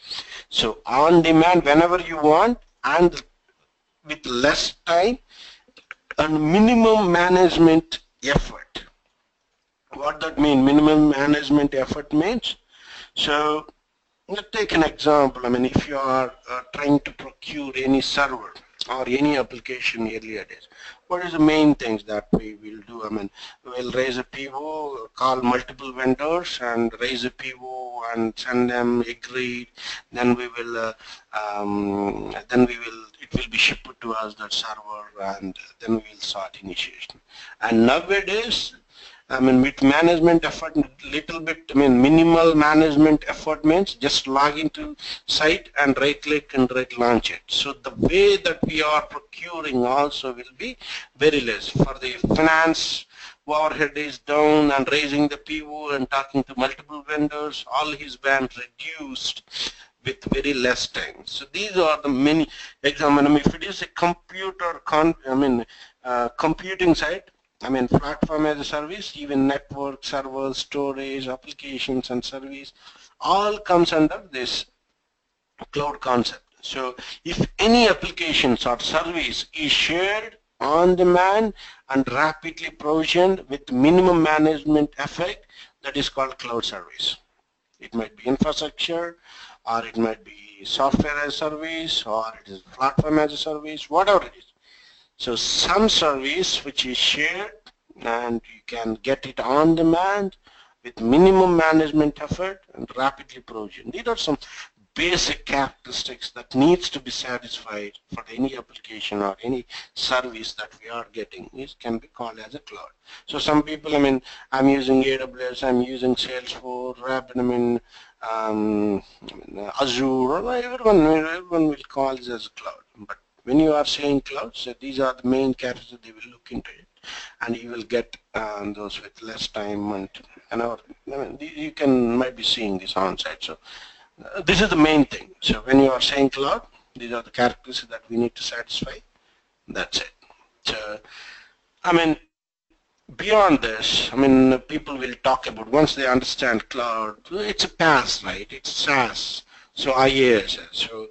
So on demand whenever you want and with less time and minimum management effort. What that mean? Minimum management effort means, so let's take an example. I mean, if you are uh, trying to procure any server or any application earlier days, what is the main things that we will do? I mean, we'll raise a P O, call multiple vendors and raise a P O and send them agreed. Then we will, uh, um, then we will, it will be shipped to us, that server, and then we will start initiation. And nowadays, I mean, with management effort, little bit, I mean, minimal management effort means just log into site and right click and right launch it. So the way that we are procuring also will be very less. For the finance, overhead is down and raising the P O and talking to multiple vendors, all his band reduced with very less time. So these are the many examples. I mean, if it is a computer, con I mean, uh, computing side, I mean, platform as a service, even network, servers, storage, applications, and service, all comes under this cloud concept. So if any applications or service is shared on demand and rapidly provisioned with minimum management effect, that is called cloud service. It might be infrastructure, or it might be software as a service, or it is platform as a service, whatever it is. So some service which is shared and you can get it on demand with minimum management effort and rapidly provision. These are some basic characteristics that needs to be satisfied for any application or any service that we are getting. It can be called as a cloud. So some people, I mean, I'm using A W S, I'm using Salesforce, Rapid, I mean, um, I mean Azure, everyone, everyone will call this as a cloud. But when you are saying cloud, so these are the main characteristics they will look into it, and you will get um, those with less time and an hour. I mean, you can might be seeing this on site. So uh, this is the main thing. So when you are saying cloud, these are the characteristics that we need to satisfy. That's it. So I mean, beyond this, I mean, people will talk about once they understand cloud. It's a PaaS, right? It's SaaS. So I A S. So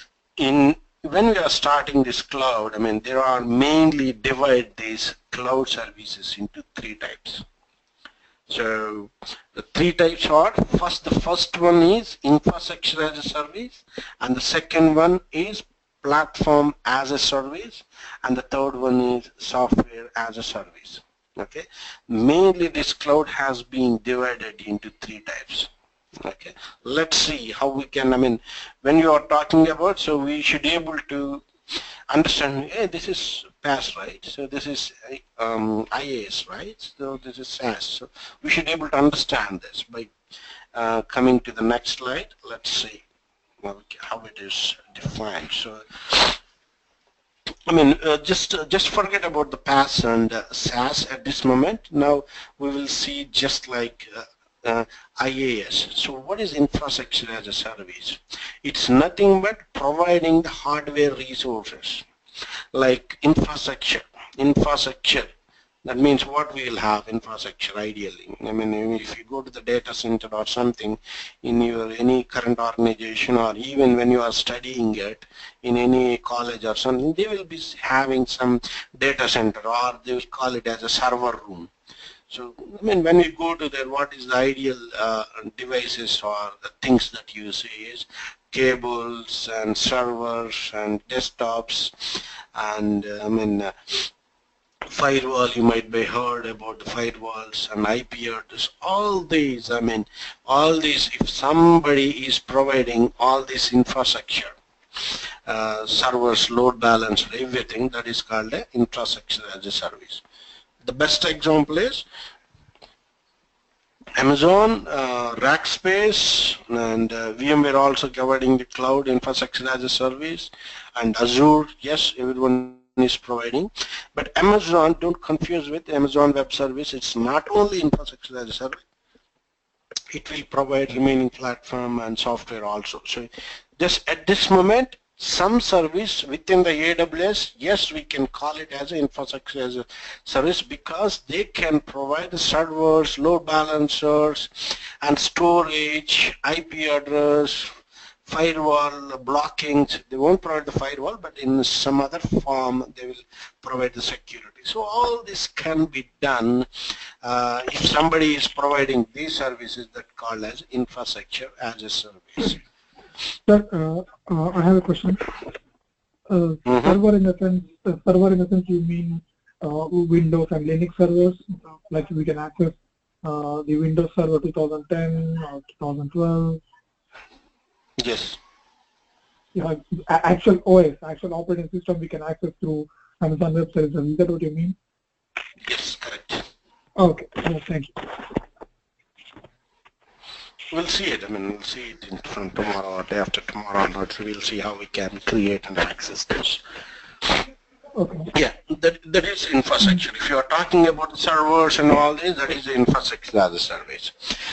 in when we are starting this cloud, I mean, there are mainly divide these cloud services into three types. So the three types are, first, the first one is infrastructure as a service, and the second one is platform as a service, and the third one is software as a service. Okay, mainly this cloud has been divided into three types. Okay, let's see how we can, I mean, when you are talking about, so we should be able to understand, hey, this is PaaS, right? So this is um, I A S, right? So this is SaaS. So we should be able to understand this by uh, coming to the next slide. Let's see well, how it is defined. So I mean, uh, just uh, just forget about the PaaS and uh, SaaS at this moment. Now we will see just like uh, Uh, I A S. So what is infrastructure as a service? It's nothing but providing the hardware resources like infrastructure. Infrastructure. That means what we will have infrastructure ideally. I mean, if you go to the data center or something in your any current organization, or even when you are studying it in any college or something, they will be having some data center, or they will call it as a server room. So, I mean, when you go to there, what is the ideal uh, devices or the things that you see is cables and servers and desktops and, uh, I mean, uh, firewall, you might be heard about the firewalls and I P address, all these, I mean, all these, if somebody is providing all this infrastructure, uh, servers, load balancer, everything, that is called a infrastructure as a service. The best example is Amazon, uh, Rackspace, and uh, VMware also providing the cloud infrastructure as a service, and Azure, yes, everyone is providing. But Amazon, don't confuse with Amazon Web Service. It's not only infrastructure as a service. It will provide remaining platform and software also. So just at this moment, some service within the A W S, yes, we can call it as an infrastructure as a service because they can provide the servers, load balancers, and storage, I P address, firewall, blocking. They won't provide the firewall, but in some other form, they will provide the security. So all this can be done uh, if somebody is providing these services that called as infrastructure as a service. Sir, uh, uh, I have a question. Uh, Mhm. Server in the sense, uh, server in the sense you mean uh, Windows and Linux servers, uh, like we can access uh, the Windows Server two thousand ten or two thousand twelve. Yes. Yeah, a- actual O S, actual operating system we can access through Amazon Web Services. Is that what you mean? Yes, correct. Okay, yeah, thank you. We'll see it. I mean, we'll see it in from tomorrow or day after tomorrow onwards. We'll see how we can create and access this. Okay. Yeah, that, that is infrastructure. If you are talking about the servers and all this, that is the infrastructure as a service.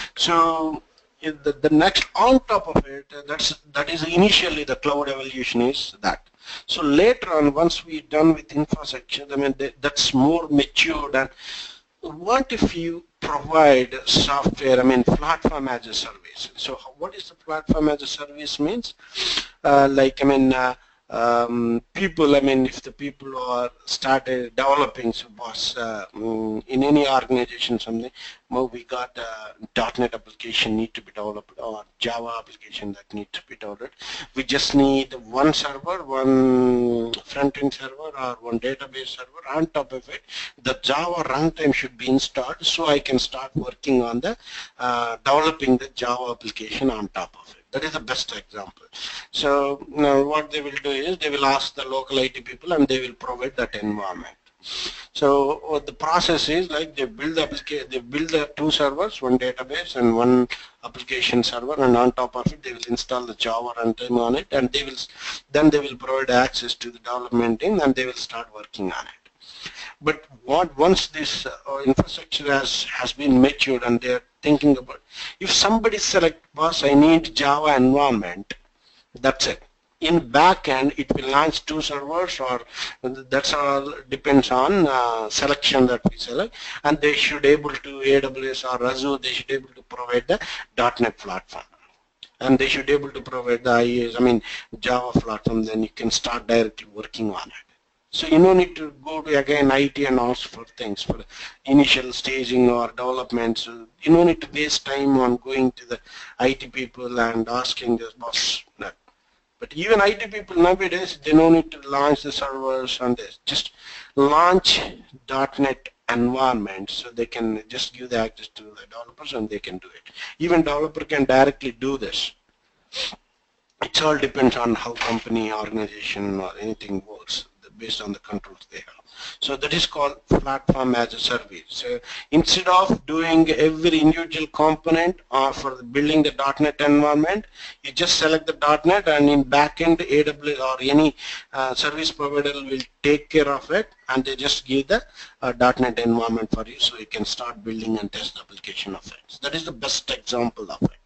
So if the, the next on top of it, that's that is initially the cloud evolution is that. So later on, once we're done with infrastructure, I mean, that's more matured. And what if you provide software, I mean, platform as a service? So what is the platform as a service means? Uh, like, I mean, uh, um, people, I mean, if the people are started developing, so boss, uh, in any organization, something, well, we got a .NET application need to be developed or Java application that need to be developed. We just need one server, one front-end server or one database server. On top of it, the Java runtime should be installed so I can start working on the uh, developing the Java application on top of it. That is the best example. So now what they will do is they will ask the local I T people and they will provide that environment. So what the process is like they build the application, they build the two servers, one database and one application server, and on top of it they will install the Java runtime on it, and they will then they will provide access to the development team and they will start working on it. But what once this uh, infrastructure has has been matured and they are thinking about, if somebody select, boss, I need Java environment, that's it. In backend, it will launch two servers, or that's all depends on uh, selection that we select, and they should able to A W S or Azure, they should able to provide the .NET platform, and they should able to provide the I E S, I mean Java platform. Then you can start directly working on it. So you don't need to go to again I T and ask for things for initial staging or development. So you don't need to waste time on going to the I T people and asking this boss that. But even I T people nowadays, they don't need to launch the servers on this. Just launch .NET environment so they can just give the access to the developers and they can do it. Even developer can directly do this. It all depends on how company, organization or anything works based on the controls they have. So that is called platform as a service. So instead of doing every individual component or for building the .NET environment, you just select the .NET and in backend A W S or any uh, service provider will take care of it, and they just give the uh, .NET environment for you so you can start building and test the application of it. So that is the best example of it.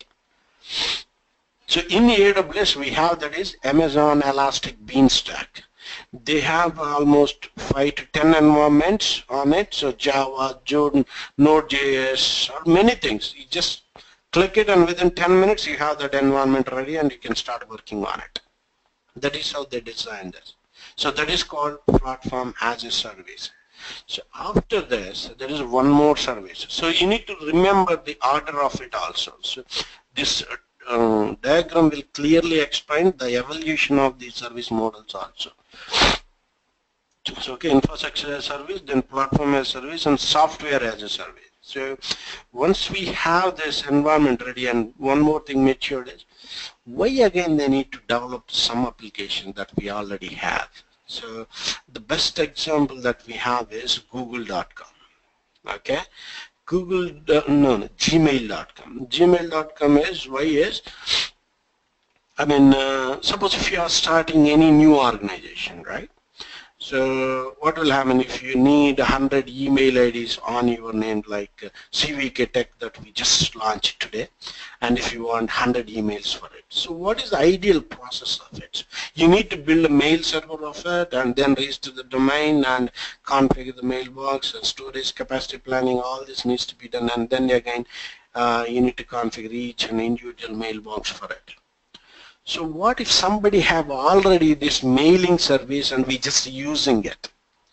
So in A W S we have, that is Amazon Elastic Beanstalk. They have almost five to ten environments on it. So Java, June, Node.js, or many things. You just click it and within ten minutes you have that environment ready and you can start working on it. That is how they designed this. So that is called platform as a service. So after this, there is one more service. So you need to remember the order of it also. So this uh, diagram will clearly explain the evolution of the service models also. So okay, infrastructure as a service, then platform as a service, and software as a service. So once we have this environment ready, and one more thing matured is, why again they need to develop some application that we already have? So the best example that we have is google dot com. Okay, Google, uh, no, no, gmail dot com. gmail dot com is, why is, I mean, uh, suppose if you are starting any new organization, right? So what will happen if you need one hundred email I Ds on your name, like uh, C V K Tech that we just launched today, and if you want one hundred emails for it. So what is the ideal process of it? You need to build a mail server of it, and then register the domain and configure the mailbox and storage capacity planning. All this needs to be done, and then again uh, you need to configure each and individual mailbox for it. So what if somebody have already this mailing service and we just using it?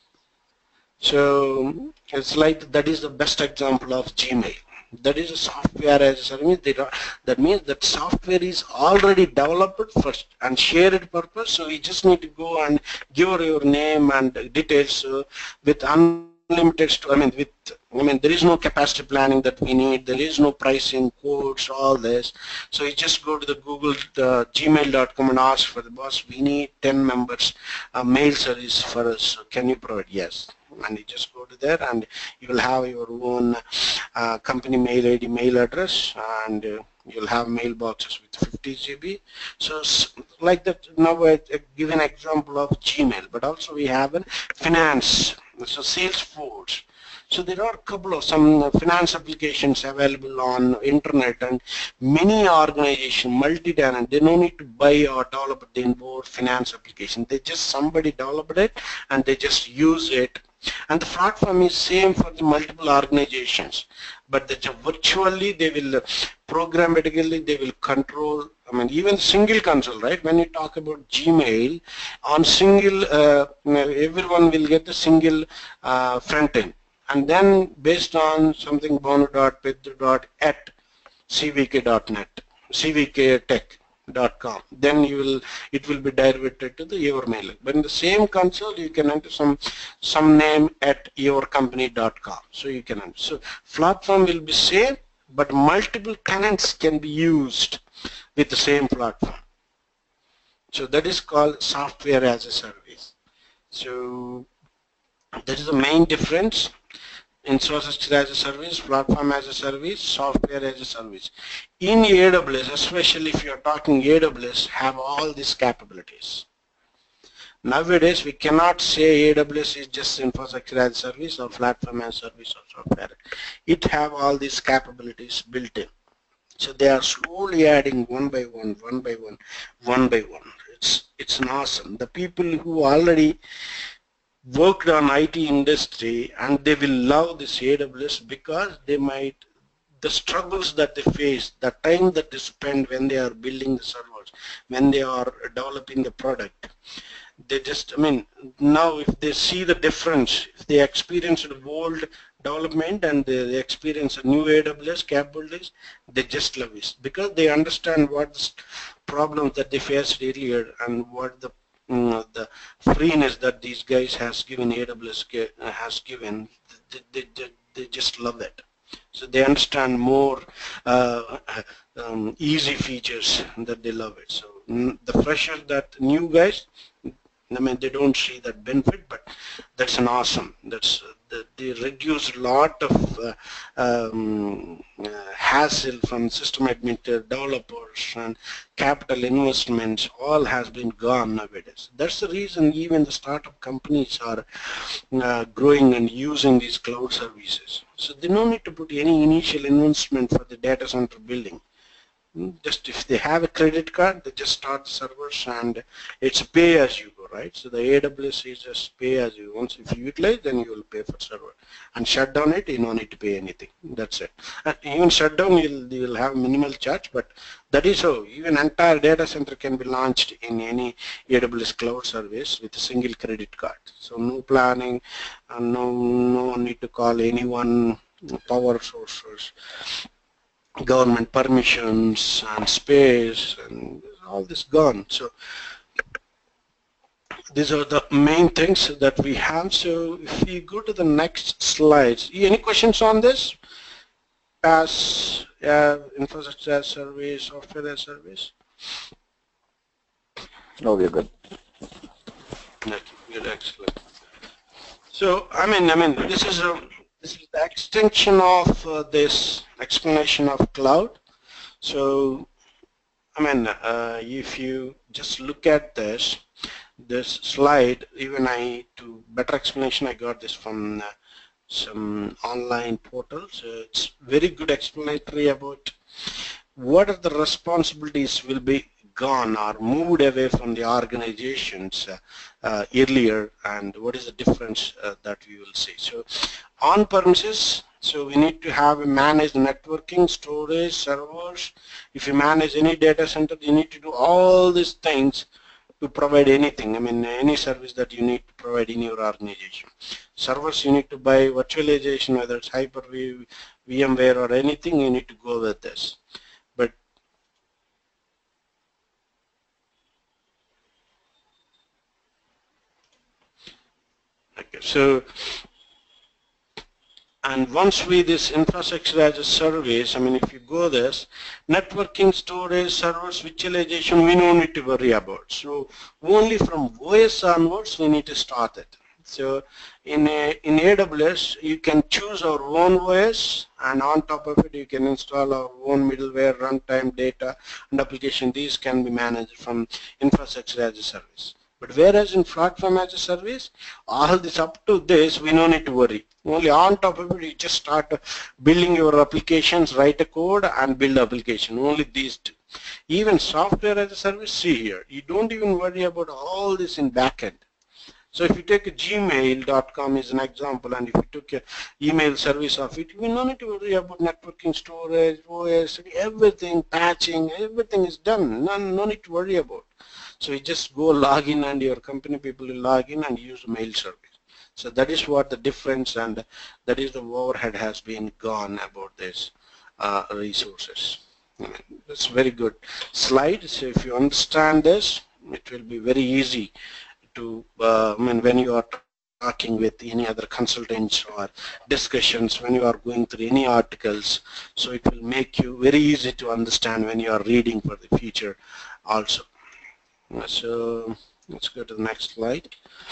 So it's like, that is the best example of Gmail. That is a software as a service. That means that software is already developed for and shared purpose. So you just need to go and give your name and details uh, with unlimited, I mean with I mean, there is no capacity planning that we need. There is no pricing, codes, all this. So you just go to the Google, the gmail dot com and ask for the boss, we need ten members uh, mail service for us. So can you provide? Yes. And you just go to there and you will have your own uh, company mail I D, mail address, and uh, you'll have mailboxes with fifty G B. So like that, now I give an example of Gmail, but also we have a finance, so Salesforce. So there are a couple of some finance applications available on internet, and many organizations, multi-tenant, they don't need to buy or develop the inboard finance application. They just, somebody developed it and they just use it. And the platform is same for the multiple organizations, but the, virtually they will programmatically they will control. I mean, even single console, right? When you talk about Gmail, on single, uh, everyone will get the single uh, front end. And then based on something bhanu dot pithu dot at c v k dot net, c v k tech dot com, then you will it will be directed to the your mail. But in the same console you can enter some some name at your company dot com. So you can enter. So platform will be same, but multiple tenants can be used with the same platform. So that is called software as a service. So that is the main difference. Infrastructure as a service, platform as a service, software as a service. In A W S, especially if you are talking A W S, have all these capabilities. Nowadays, we cannot say A W S is just infrastructure as a service or platform as a service or software. It have all these capabilities built in. So they are slowly adding one by one, one by one, one by one. It's it's an awesome. The people who already worked on I T industry, and they will love this A W S because they might, the struggles that they face, the time that they spend when they are building the servers, when they are developing the product, they just, I mean, now if they see the difference, if they experience the old development and they experience a new A W S capabilities, they just love it because they understand what the problems that they faced earlier and what the Mm, the freeness that these guys has given, A W S has given, they, they, they, they just love it. So they understand more uh, um, easy features that they love it. So mm, the freshers, that new guys, I mean, they don't see that benefit, but that's an awesome. That's uh, the, they reduce a lot of uh, um, uh, hassle from system administrators, developers, and capital investments. All has been gone nowadays. That's the reason even the startup companies are uh, growing and using these cloud services. So they don't need to put any initial investment for the data center building. Just if they have a credit card, they just start the servers, and it's pay as you go, right? So the A W S is just pay as you. Once if you utilize, then you will pay for server, and shut down it, you don't need to pay anything. That's it. And even shut down, you'll you'll have minimal charge, but that is how even entire data center can be launched in any A W S cloud service with a single credit card. So no planning, and no no need to call anyone, power sources, government permissions and space, and all this gone. So these are the main things that we have. So if we go to the next slides, any questions on this? PaaS, uh, infrastructure as service, software as service? No, we're good. Okay, good, excellent. So I mean, I mean, this is a this is the extension of uh, this explanation of cloud. So I mean, uh, if you just look at this, this slide, even I, to better explanation, I got this from uh, some online portal. So it's very good explanatory about what are the responsibilities will be gone or moved away from the organizations uh, uh, earlier, and what is the difference uh, that we will see. So on premises, so we need to have a managed networking, storage, servers. If you manage any data center, you need to do all these things to provide anything. I mean, any service that you need to provide in your organization. Servers, you need to buy virtualization, whether it's Hyper-V, VMware or anything, you need to go with this. But okay, so and once we this infrastructure as a service, I mean, if you go this, networking, storage, servers, virtualization, we don't need to worry about. So only from O S onwards, we need to start it. So in a, in A W S, you can choose our own O S, and on top of it, you can install our own middleware, runtime, data, and application. These can be managed from infrastructure as a service. But whereas in platform as a service, all this up to this, we don't need to worry. Only on top of it, you just start building your applications, write a code, and build application. Only these two. Even software as a service, see here, you don't even worry about all this in backend. So if you take a gmail dot com as an example, and if you took an email service of it, you don't need to worry about networking, storage, O S, everything, patching, everything is done. No, no need to worry about. So you just go log in, and your company people will log in and use mail service. So that is what the difference, and that is the overhead has been gone about this uh, resources. That's very good slide. So if you understand this, it will be very easy to, uh, I mean, when you are talking with any other consultants or discussions, when you are going through any articles, so it will make you very easy to understand when you are reading for the future also. So let's go to the next slide.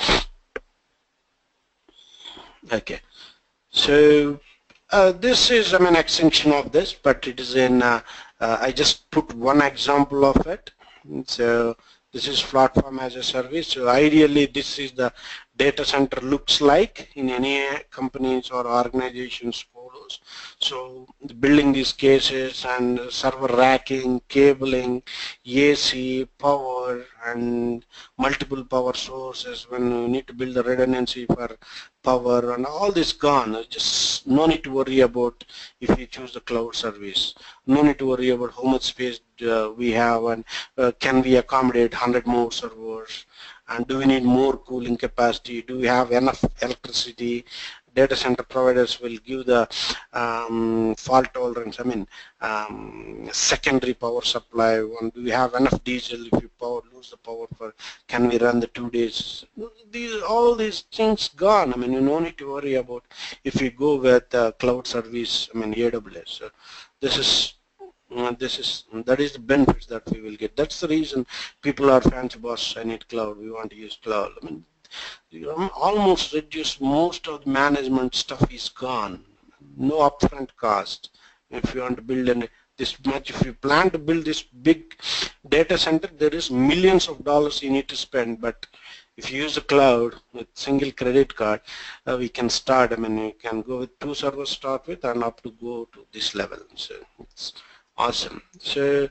Okay, so uh, this is, I mean, extension of this, but it is in, uh, uh, I just put one example of it. So this is platform as a service. So ideally, this is the data center looks like in any companies or organizations follows. So building these cases and server racking, cabling, A C, power, and multiple power sources. When you need to build the redundancy for power and all this gone, just no need to worry about if you choose the cloud service. No need to worry about how much space uh, we have, and uh, can we accommodate one hundred more servers, and do we need more cooling capacity, do we have enough electricity. Data center providers will give the um, fault tolerance, I mean um, secondary power supply. One, do we have enough diesel? If you power, lose the power for, can we run the two days? These, all these things gone. I mean, you don't need to worry about if you go with uh, cloud service, I mean A W S. So this is uh, this is that is the benefits that we will get. That's the reason people are fancy, boss, I need cloud, we want to use cloud. I mean, you almost reduce most of the management stuff is gone. No upfront cost. If you want to build an, this much, if you plan to build this big data center, there is millions of dollars you need to spend. But if you use the cloud with single credit card, uh, we can start. I mean, you can go with two servers start with, and up to go to this level. So it's awesome. So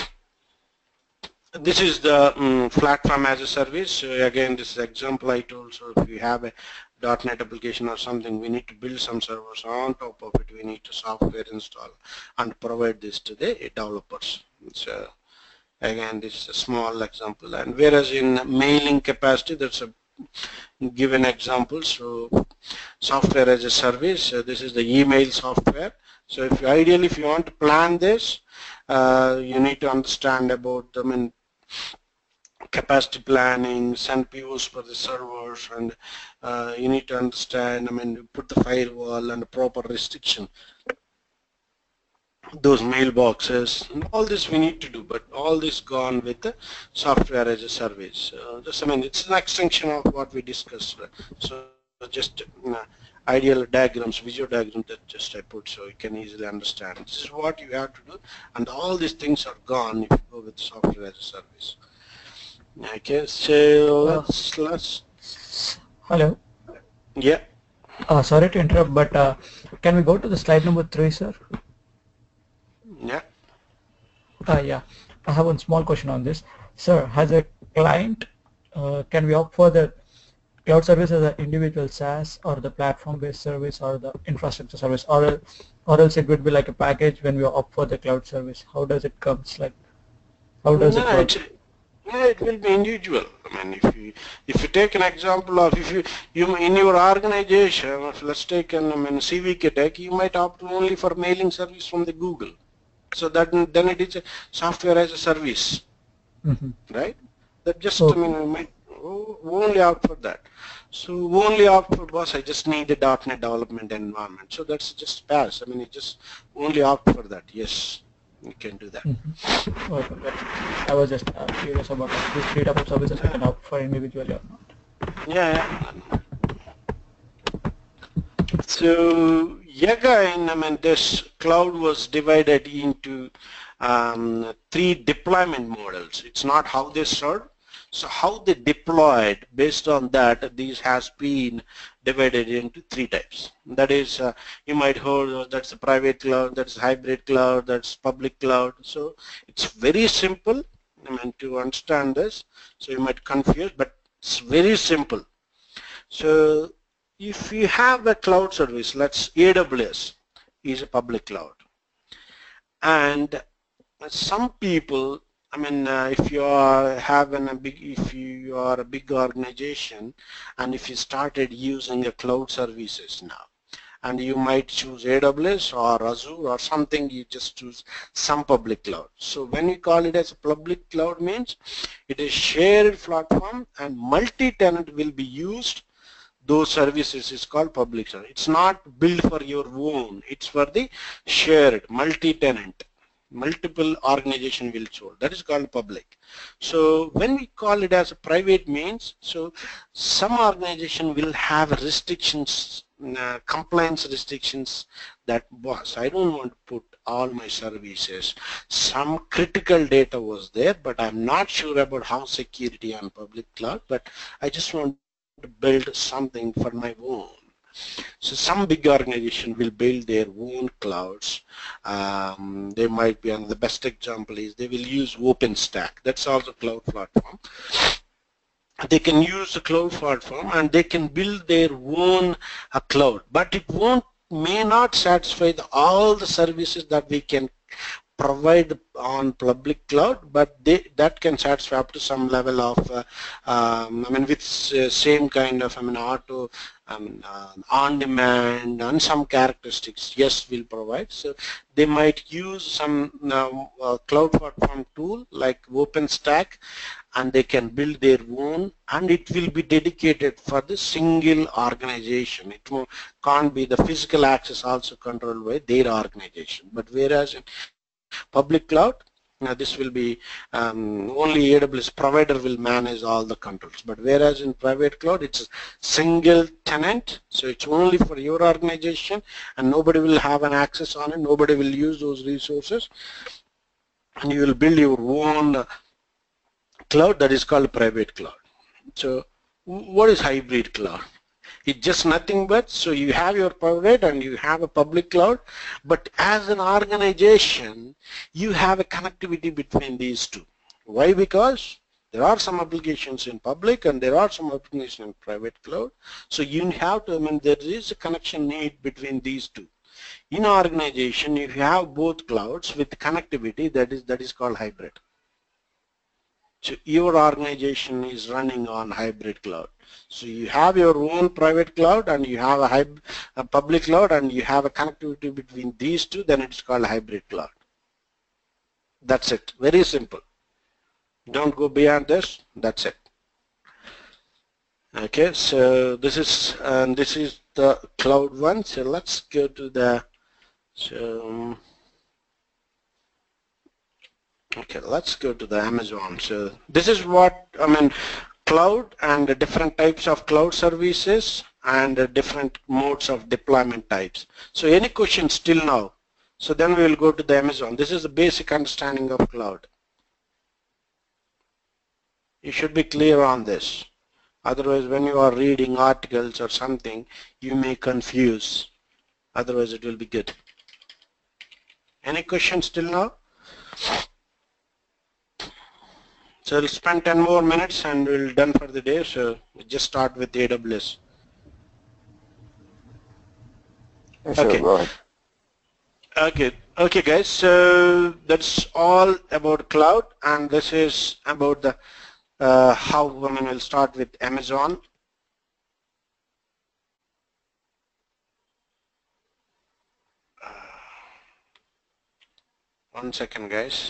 this is the um, platform as a service. So again, this is example I told. So if you have a .NET application or something, we need to build some servers. On top of it, we need to software install and provide this to the developers. So again, this is a small example. And whereas in mailing capacity, that's a given example. So software as a service. So this is the email software. So if you, ideally, if you want to plan this, uh, you need to understand about, I mean, capacity planning, send P Os for the servers, and uh, you need to understand, I mean, put the firewall and the proper restriction, those mailboxes, and all this we need to do, but all this gone with the software as a service. Uh, just, I mean, it's an extension of what we discussed. So just you know, ideal diagrams, visual diagrams that just I put so you can easily understand. This is what you have to do, and all these things are gone if you go with software as a service. Okay, so let's let's. Hello. Yeah. Uh, sorry to interrupt, but uh, can we go to the slide number three, sir? Yeah. Uh, yeah. I have one small question on this, sir. As a client, uh, can we opt for the cloud service as an individual SaaS or the platform-based service or the infrastructure service, or or else it would be like a package when we opt for the cloud service? How does it comes like? How does no, it work? It, yeah, it will be individual. I mean, if you if you take an example of if you you in your organization, if let's take an I mean C V K Tech, you might opt only for mailing service from the Google. So that then it is a software as a service, Mm-hmm. right? That just Okay. I mean we might only opt for that. So only opt for boss. I just need a dot net development environment. So that's just pass. I mean, you just only opt for that. Yes, you can do that. Mm-hmm. Okay, but I was just uh, curious about like, these three types of services I can opt for individually or not. Yeah. yeah. So yeah, again, I mean, this cloud was divided into um, three deployment models. It's not how they serve. So how they deployed, based on that, these has been divided into three types. That is, uh, you might heard uh, that's a private cloud, that's hybrid cloud, that's public cloud. So it's very simple, I mean, to understand this. So you might confuse, but it's very simple. So if you have a cloud service, let's A W S is a public cloud, and some people, I mean, uh, if you are having a big, if you are a big organization, and if you started using a cloud services now, and you might choose A W S or Azure or something, you just choose some public cloud. So when we call it as a public cloud means it is shared platform and multi-tenant will be used. Those services is called public service. It's not built for your own. It's for the shared multi-tenant. Multiple organization will choose. That is called public. So when we call it as a private means, so some organization will have restrictions, uh, compliance restrictions that boss, I don't want to put all my services. Some critical data was there, but I'm not sure about how security on public cloud, but I just want to build something for my own. So some big organization will build their own clouds. Um, they might be, and the best example is they will use OpenStack. That's also cloud platform. They can use the cloud platform and they can build their own uh, cloud, but it won't may not satisfy the, all the services that we can provide on public cloud, but they, that can satisfy up to some level of, uh, um, I mean, with uh, same kind of, I mean, auto, um, uh, on-demand and some characteristics, yes, will provide. So they might use some uh, uh, cloud platform tool like OpenStack, and they can build their own, and it will be dedicated for the single organization. It won't, can't be the physical access also controlled by their organization. But whereas in public cloud, now this will be um, only A W S provider will manage all the controls, but whereas in private cloud it's a single tenant, so it's only for your organization and nobody will have an access on it, nobody will use those resources, and you will build your own cloud that is called private cloud. So what is hybrid cloud? It's just nothing but, so you have your private and you have a public cloud, but as an organization, you have a connectivity between these two. Why? Because there are some applications in public and there are some applications in private cloud. So you have to, I mean, there is a connection need between these two. In an organization, if you have both clouds with connectivity, that is, that is called hybrid. So your organization is running on hybrid cloud. So you have your own private cloud and you have a, hybrid, a public cloud and you have a connectivity between these two, then it's called hybrid cloud. That's it. Very simple. Don't go beyond this. That's it. Okay, so this is and this is the cloud one. So let's go to the so okay, let's go to the Amazon. So this is what I mean, cloud and the different types of cloud services and the different modes of deployment types. So any questions still now? So then we will go to the Amazon. This is the basic understanding of cloud. You should be clear on this. Otherwise, when you are reading articles or something, you may confuse. Otherwise, it will be good. Any questions till now? So we'll spend ten more minutes and we'll done for the day. So we just start with A W S. Yeah, sure, Okay. go ahead. Okay. Okay, guys. So that's all about cloud, and this is about the uh, how. I mean, we'll start with Amazon. One second, guys.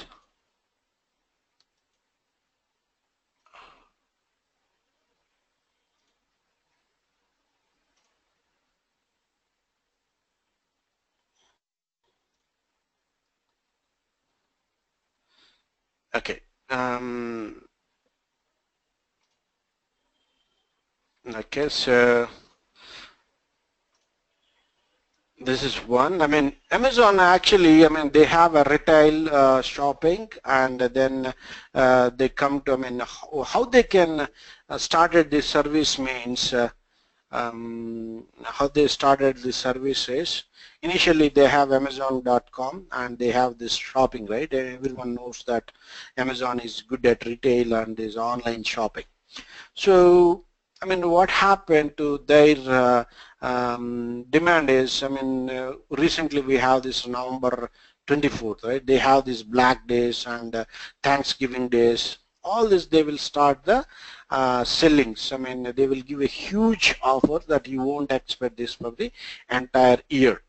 Okay. Um, okay, so this is one. I mean, Amazon actually, I mean, they have a retail uh, shopping, and then uh, they come to, I mean, how, how they can uh, started this service means uh, um, how they started the services. Initially, they have Amazon dot com and they have this shopping, right? And everyone knows that Amazon is good at retail and is online shopping. So, I mean, what happened to their uh, um, demand is, I mean, uh, recently we have this November twenty-fourth, right? They have these Black Days and uh, Thanksgiving Days. All this they will start the uh, sellings. I mean, they will give a huge offer that you won't expect this for the entire year.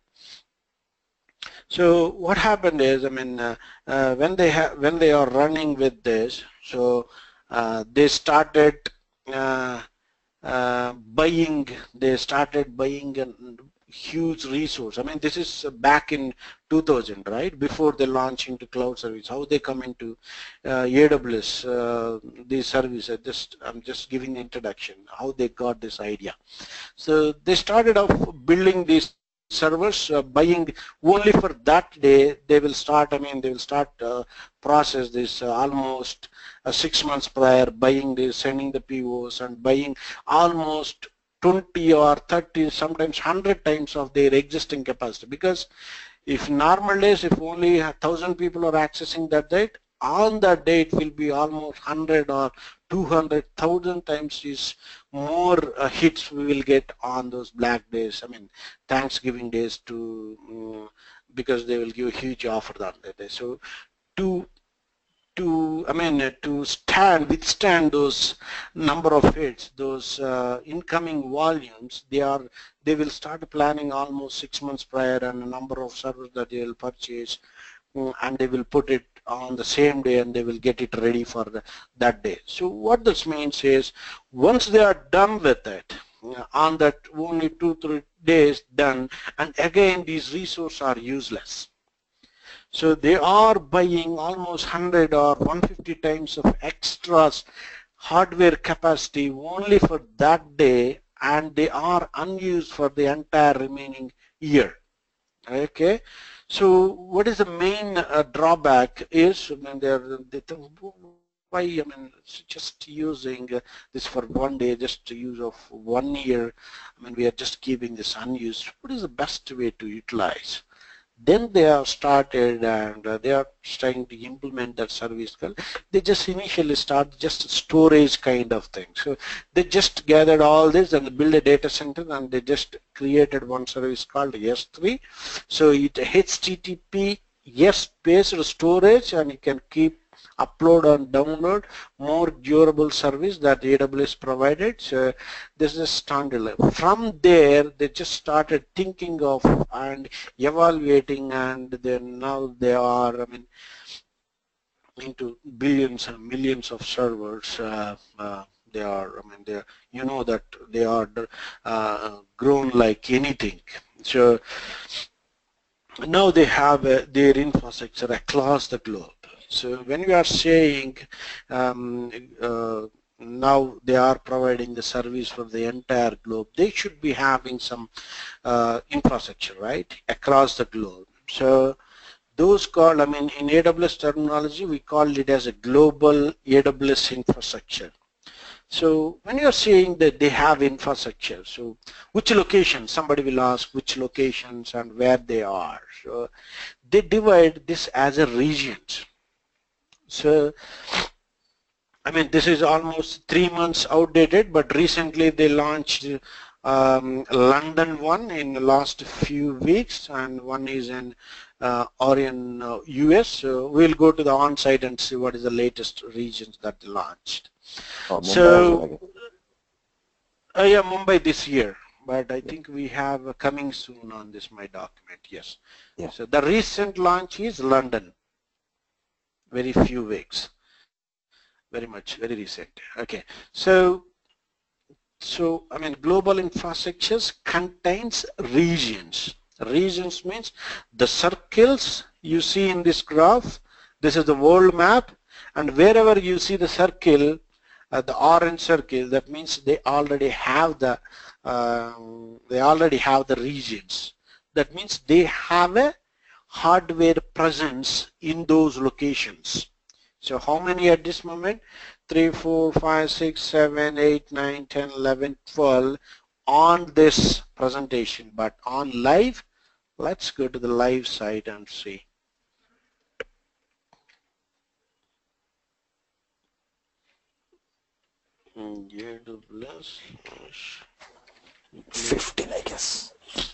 So what happened is, I mean, uh, uh, when they have when they are running with this, so uh, they started uh, uh, buying. They started buying a huge resource. I mean, this is back in two thousand, right? Before they launch into cloud service. How they come into uh, A W S, uh, these services. Just I'm just giving the introduction. How they got this idea. So they started off building these servers, uh, buying only for that day. They will start, I mean, they will start uh, process this uh, almost uh, six months prior, buying this, sending the P Os and buying almost twenty or thirty, sometimes one hundred times of their existing capacity. Because if normal days, if only a thousand people are accessing that date, on that day it will be almost one hundred or two hundred thousand times is more uh, hits we will get on those Black Days, I mean Thanksgiving days, to um, because they will give a huge offer on that day. So to to I mean to stand withstand those number of hits, those uh, incoming volumes, they are they will start planning almost six months prior, and a number of servers that they will purchase, um, and they will put it on the same day and they will get it ready for the, that day. So what this means is, once they are done with it, uh, on that only two, three days done, and again these resources are useless. So they are buying almost one hundred or one hundred fifty times of extras hardware capacity only for that day, and they are unused for the entire remaining year. Okay. So what is the main uh, drawback is, I mean, they're, they, why, I mean, just using uh, this for one day, just to use of one year, I mean, we are just keeping this unused. What is the best way to utilize? Then they have started and uh, they are trying to implement that service called, they just initially start just storage kind of thing. So they just gathered all this and build a data center, and they just created one service called S three. So it H T T P S based storage, and you can keep upload and download, more durable service that A W S provided. So this is standard. From there, they just started thinking of and evaluating, and then now they are, I mean, into billions and millions of servers. Uh, uh, they are, I mean, they are, you know that they are uh, grown like anything. So now they have uh, their infrastructure across the globe. So when we are saying um, uh, now they are providing the service for the entire globe, they should be having some uh, infrastructure, right, across the globe. So those called, I mean, in A W S terminology, we call it as a global A W S infrastructure. So when you're saying that they have infrastructure, so which locations, somebody will ask which locations and where they are. So they divide this as a regions. So I mean, this is almost three months outdated, but recently they launched um, London one in the last few weeks, and one is in uh, Orion, uh, U S. So we'll go to the on-site and see what is the latest regions that they launched. Oh, Mumbai so, also, uh, yeah, Mumbai this year, but I yeah. think we have uh, coming soon on this my document. Yes. Yeah. So the recent launch is London. Very few weeks. Very much, very recent. Okay. So, so I mean, global infrastructures contains regions. Regions means the circles you see in this graph. This is the world map, and wherever you see the circle, uh, the orange circle, that means they already have the um, they already have the regions. That means they have a hardware presence in those locations. So how many at this moment? three, four, five, six, seven, eight, nine, ten, eleven, twelve on this presentation. But on live, let's go to the live site and see. A W S fifteen, I guess.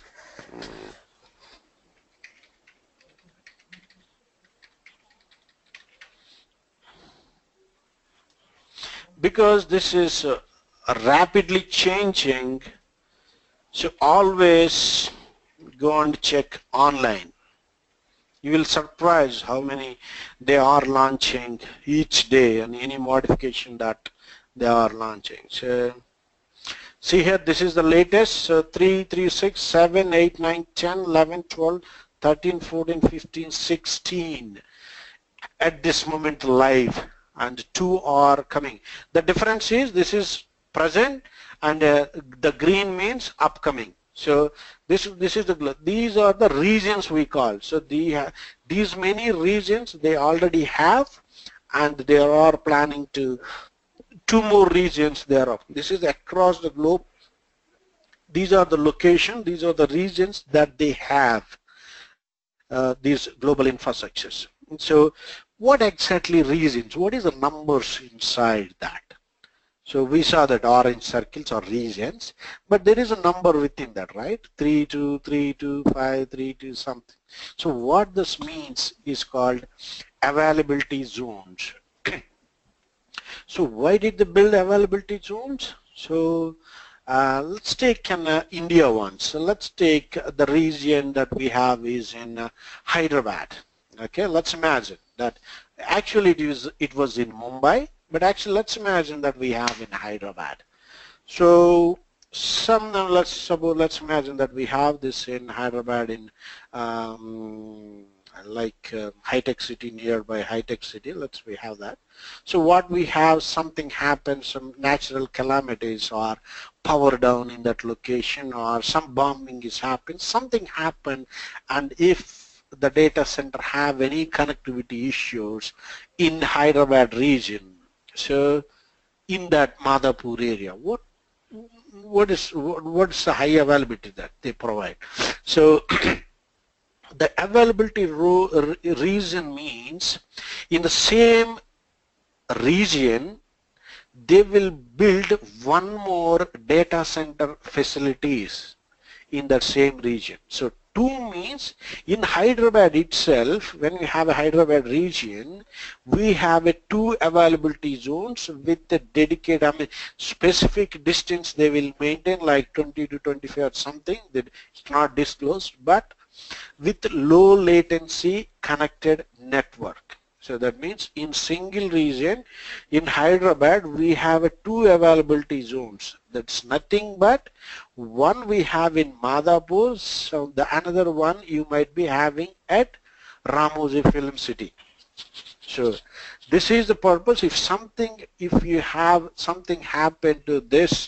Because this is uh, rapidly changing, so always go and check online. You will surprise how many they are launching each day and any modification that they are launching. So see here, this is the latest. So three, three, six, seven, eight, nine, ten, eleven, twelve, thirteen, fourteen, fifteen, sixteen at this moment live, and two are coming. The difference is this is present, and uh, the green means upcoming. So this this is the these are the regions we call. So the these many regions they already have, and they are planning to two more regions thereof. This is across the globe. These are the location. These are the regions that they have uh, these global infrastructures. So what exactly regions? What is the numbers inside that? So we saw that orange circles are regions, but there is a number within that, right? three, two, three, two, five, three, two, something. So what this means is called availability zones. So why did they build availability zones? So uh, let's take an uh, India one. So let's take uh, the region that we have is in uh, Hyderabad. Okay, let's imagine that actually it was, it was in Mumbai, but actually let's imagine that we have in Hyderabad. So some, let's suppose, let's imagine that we have this in Hyderabad in um, like uh, high-tech city, nearby high-tech city. Let's we have that. So what we have, something happens, some natural calamities or power down in that location, or some bombing is happened, something happened, and if the data center have any connectivity issues in Hyderabad region, so in that Madhapur area, what what is what, what is the high availability that they provide? So the availability region means in the same region they will build one more data center facilities in that same region. So two means in Hyderabad itself, when we have a Hyderabad region, we have a two availability zones with a dedicated, I mean, specific distance they will maintain, like twenty to twenty-five or something, that it's not disclosed, but with low latency connected network. So that means in single region, in Hyderabad, we have a two availability zones. That's nothing but one we have in Madhapur, so the another one you might be having at Ramosi Film City. So this is the purpose. If something, if you have something happen to this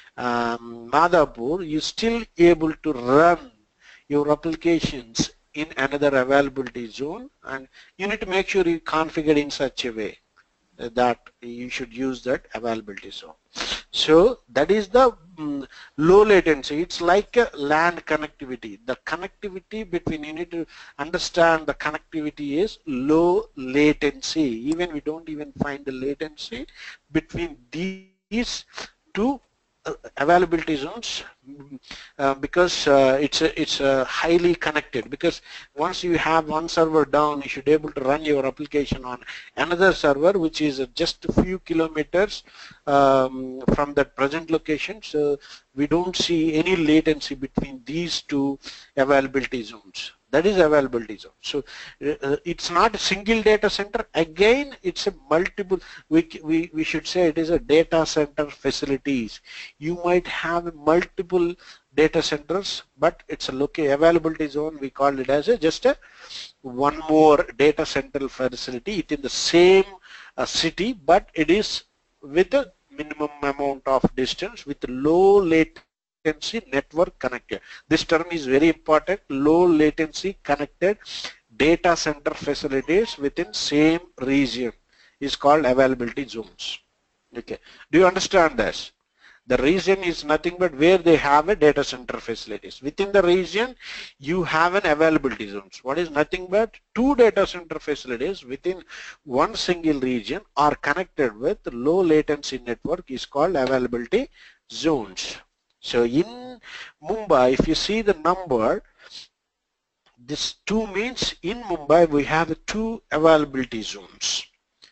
um, Madhapur, you still able to run your applications in another availability zone, and you need to make sure you configure in such a way that you should use that availability zone. So that is the um, low latency. It's like a LAN connectivity. The connectivity between, you need to understand the connectivity is low latency. Even we don't even find the latency between these two uh, availability zones uh, because uh, it's a, it's a highly connected, because once you have one server down, you should be able to run your application on another server which is just a few kilometers um, from that present location. So we don't see any latency between these two availability zones. That is availability zone. So uh, it's not a single data center. Again, it's a multiple, we, we, we should say it is a data center facilities. You might have multiple data centers, but it's a local availability zone. We call it as a just a one more data center facility. It in the same uh, city, but it is with a minimum amount of distance with low latency network connected. This term is very important. Low latency connected data center facilities within same region is called availability zones. Okay, do you understand this? The region is nothing but where they have a data center facilities. Within the region, you have an availability zones. What is nothing but two data center facilities within one single region are connected with low latency network is called availability zones. So in Mumbai, if you see the number, this two means in Mumbai we have two availability zones.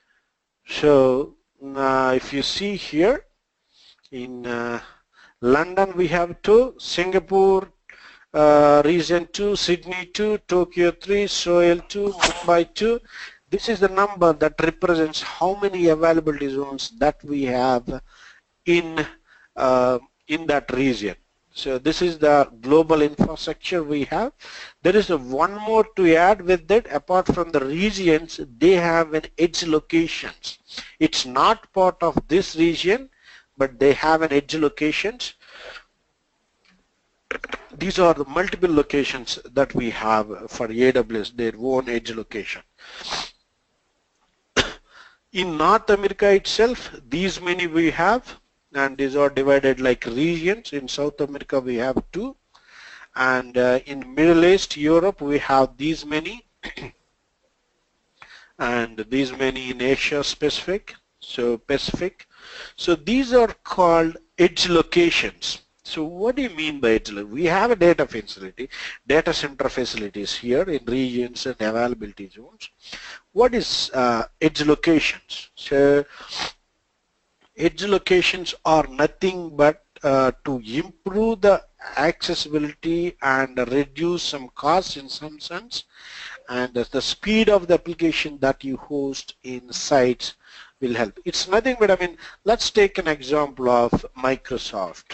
So uh, if you see here, in uh, London we have two, Singapore uh, region two, Sydney two, Tokyo three, Seoul two, Mumbai two. This is the number that represents how many availability zones that we have in uh, in that region. So this is the global infrastructure we have. There is a one more to add with that. Apart from the regions, they have an edge locations. It's not part of this region, but they have an edge locations. These are the multiple locations that we have for A W S, their own edge location. In North America itself, these many we have, and these are divided like regions. In South America we have two, and uh, in Middle East, Europe we have these many, and these many in Asia Pacific. So Pacific. So these are called edge locations. So what do you mean by edge? We have a data facility, data center facilities here in regions and availability zones. What is uh, edge locations? So edge locations are nothing but uh, to improve the accessibility and reduce some costs in some sense, and the speed of the application that you host in sites will help. It's nothing but, I mean, let's take an example of Microsoft.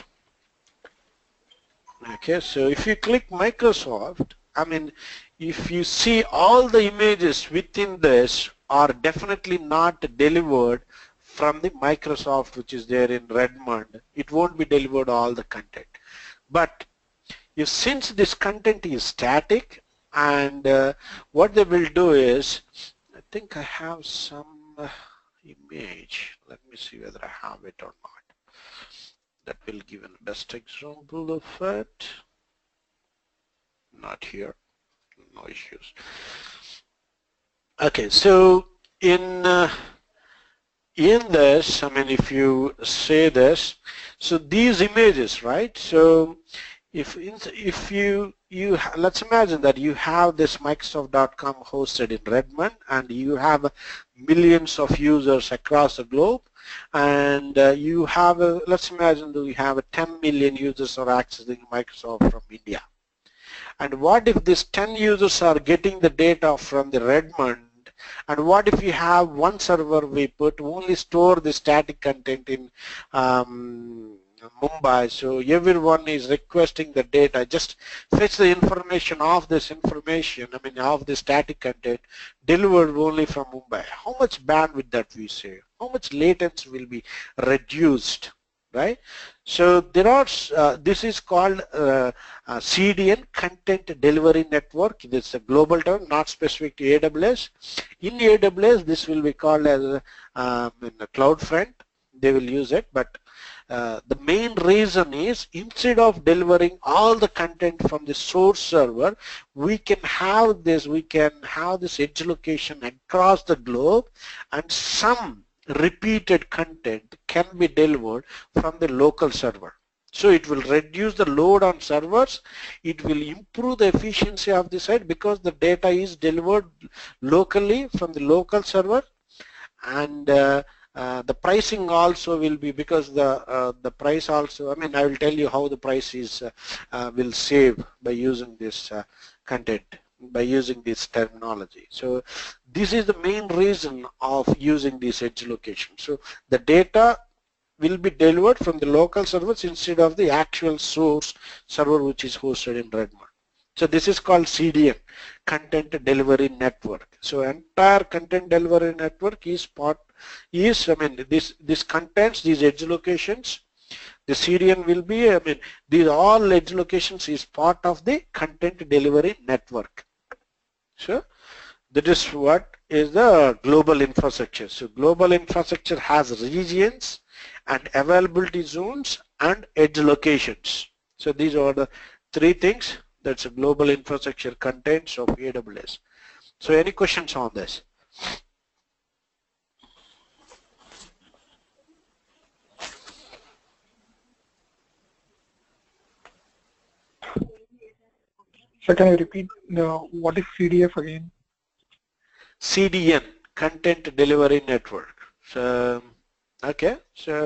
Okay, so if you click Microsoft, I mean, if you see all the images within this are definitely not delivered from the Microsoft which is there in Redmond. It won't be delivered all the content. But if since this content is static, and uh, what they will do is, I think I have some uh, image. Let me see whether I have it or not. That will give a best example of it. Not here. No issues. Okay, so in uh, in this, I mean, if you say this, so these images, right? So if if you you let's imagine that you have this Microsoft dot com hosted in Redmond, and you have millions of users across the globe, and uh, you have a, let's imagine that you have a ten million users are accessing Microsoft from India. And what if these ten users are getting the data from the Redmond And what if you have one server we put only store the static content in um, Mumbai, so everyone is requesting the data, just fetch the information of this information, I mean of the static content delivered only from Mumbai. How much bandwidth that we save? How much latency will be reduced, right? So there are, uh, this is called uh, uh, C D N, Content Delivery Network. This is a global term, not specific to A W S. In A W S, this will be called as um, in the CloudFront. They will use it, but Uh, the main reason is instead of delivering all the content from the source server, we can have this, we can have this edge location across the globe, and some repeated content can be delivered from the local server. So it will reduce the load on servers, it will improve the efficiency of the site because the data is delivered locally from the local server, and uh, Uh, the pricing also will be, because the uh, the price also, I mean I will tell you how the price is uh, uh, will save by using this uh, content, by using this terminology. So this is the main reason of using this edge location. So the data will be delivered from the local servers instead of the actual source server which is hosted in Redmond. So this is called C D N, Content Delivery Network. So entire content delivery network is part is, I mean, this this contains these edge locations. The C D N will be, I mean, these all edge locations is part of the content delivery network. So that is what is the global infrastructure. So global infrastructure has regions and availability zones and edge locations. So these are the three things that's a global infrastructure contains of A W S. So any questions on this? So can you repeat the, what is C D F again? C D N, Content Delivery Network. So, okay, so,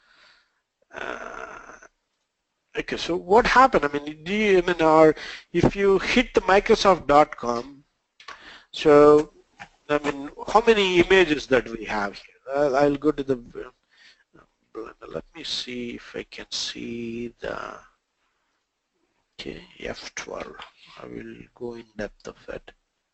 uh, okay, so what happened? I mean, do you, I mean, or if you hit the Microsoft dot com, so, I mean, how many images that we have here? Uh, I'll go to the, let me see if I can see the, okay, F twelve. I will go in depth of it.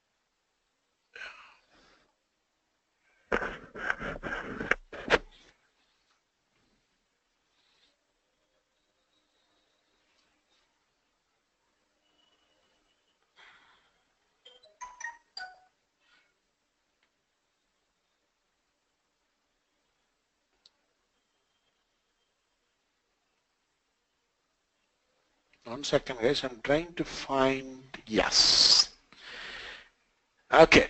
One second, guys. I'm trying to find, yes. Okay.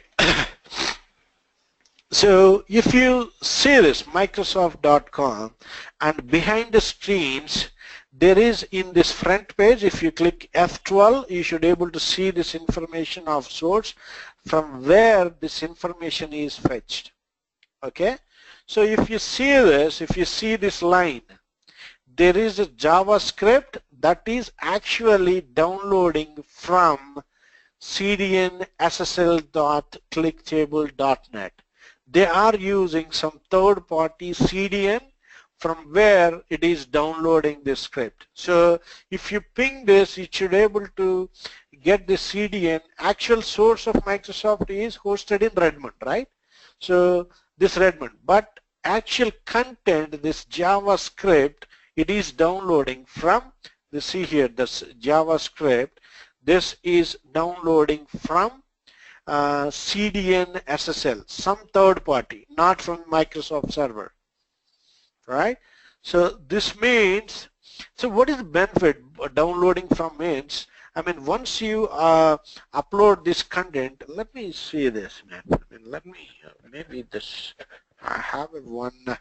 So if you see this Microsoft dot com, and behind the screens there is, in this front page, if you click F twelve, you should be able to see this information of source from where this information is fetched. Okay, so if you see this, if you see this line, there is a JavaScript that is actually downloading from C D N S S L dot clicktable dot net. They are using some third-party C D N from where it is downloading this script. So if you ping this, you should be able to get the C D N. Actual source of Microsoft is hosted in Redmond, right? So this Redmond, but actual content, this JavaScript, it is downloading from, you see here, this JavaScript, this is downloading from uh, C D N S S L, some third party, not from Microsoft server, right? So this means, so what is the benefit downloading from means? I mean, once you uh, upload this content, let me see this, man. I mean, let me, uh, maybe this, I have one. Uh,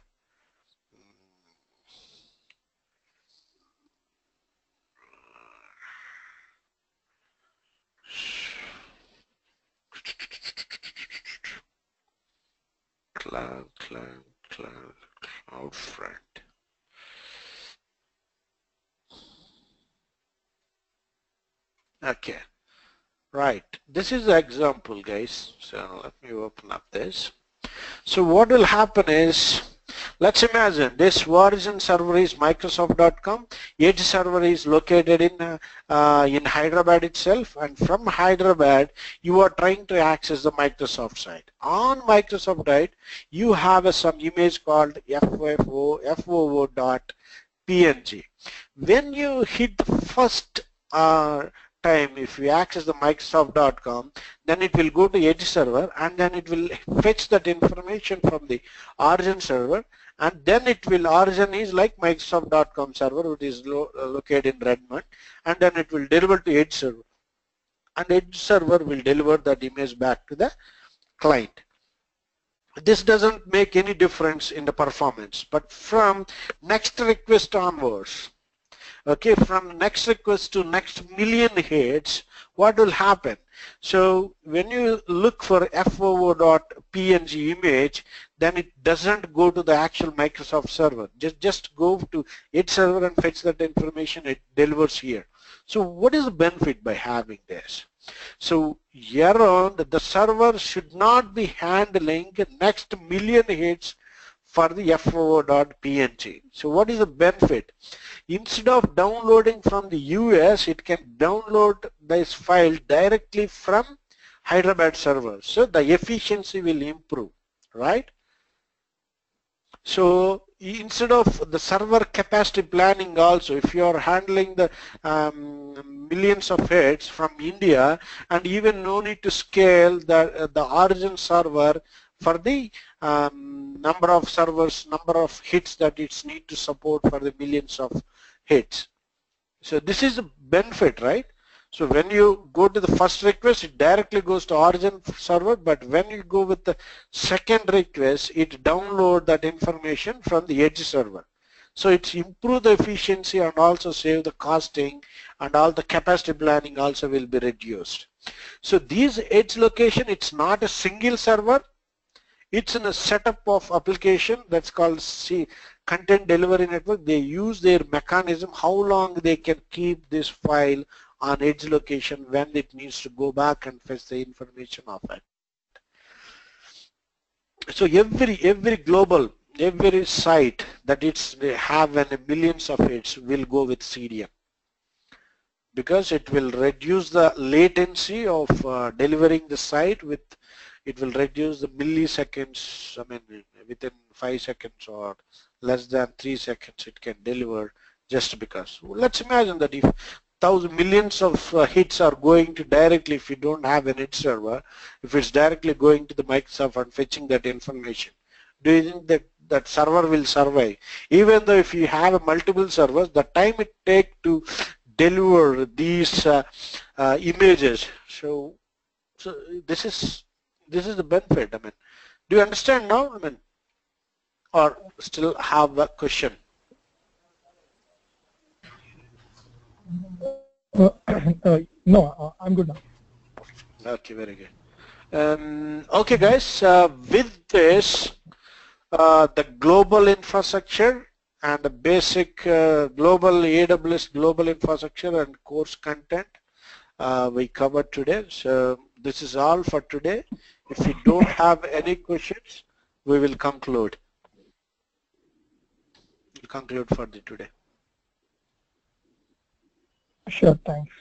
Cloud, cloud, cloud, CloudFront. Okay. Right. This is the example, guys. So let me open up this. So what will happen is, let's imagine this origin server is Microsoft dot com. Edge server is located in uh, uh, in Hyderabad itself, and from Hyderabad you are trying to access the Microsoft site. On Microsoft site, you have a, some image called F O O dot P N G. When you hit the first uh, time, if you access the Microsoft dot com, then it will go to Edge server, and then it will fetch that information from the origin server, and then it will, origin is like Microsoft dot com server, which is lo located in Redmond, and then it will deliver to Edge server, and Edge server will deliver that image back to the client. This doesn't make any difference in the performance, but from next request onwards, okay, from next request to next million hits, what will happen? So when you look for F O O dot P N G image, then it doesn't go to the actual Microsoft server. Just, just go to Edge server and fetch that information, it delivers here. So what is the benefit by having this? So here on, the server should not be handling next million hits for the F O O dot P N G. So what is the benefit? Instead of downloading from the U S, it can download this file directly from Hyderabad server. So the efficiency will improve, right? So instead of the server capacity planning also, if you are handling the um, millions of hits from India, and even no need to scale the, uh, the origin server for the um, number of servers, number of hits that it needs to support for the millions of hits. So this is a benefit, right? So when you go to the first request, it directly goes to origin server, but when you go with the second request, it download that information from the Edge server. So it's improve the efficiency and also save the costing, and all the capacity planning also will be reduced. So these Edge location, it's not a single server, it's in a setup of application that's called C content delivery network. They use their mechanism, how long they can keep this file on Edge location when it needs to go back and fetch the information of it. So every every global, every site that it's have an millions of hits will go with C D N, because it will reduce the latency of uh, delivering the site. With it will reduce the milliseconds, I mean within five seconds or less than three seconds it can deliver, just because. Let's imagine that if thousand millions of uh, hits are going to directly, if you don't have an Edge server, if it's directly going to the Microsoft and fetching that information, do you think that that server will survive? Even though if you have multiple servers, the time it takes to deliver these uh, uh, images, so so this is this is the benefit. I mean, do you understand now? I mean, or still have a question? Uh, uh, no, uh, I'm good now. Okay, very good. Um, okay, guys, uh, with this, uh, the global infrastructure and the basic uh, global A W S global infrastructure and course content uh, we covered today. So this is all for today. If you don't have any questions, we will conclude. We'll conclude for the today. Sure, thanks.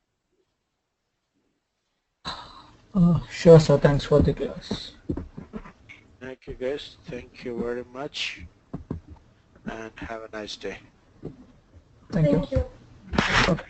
Uh, sure, sir. Thanks for the class. Thank you, guys. Thank you very much, and have a nice day. Thank, Thank you. you. Okay.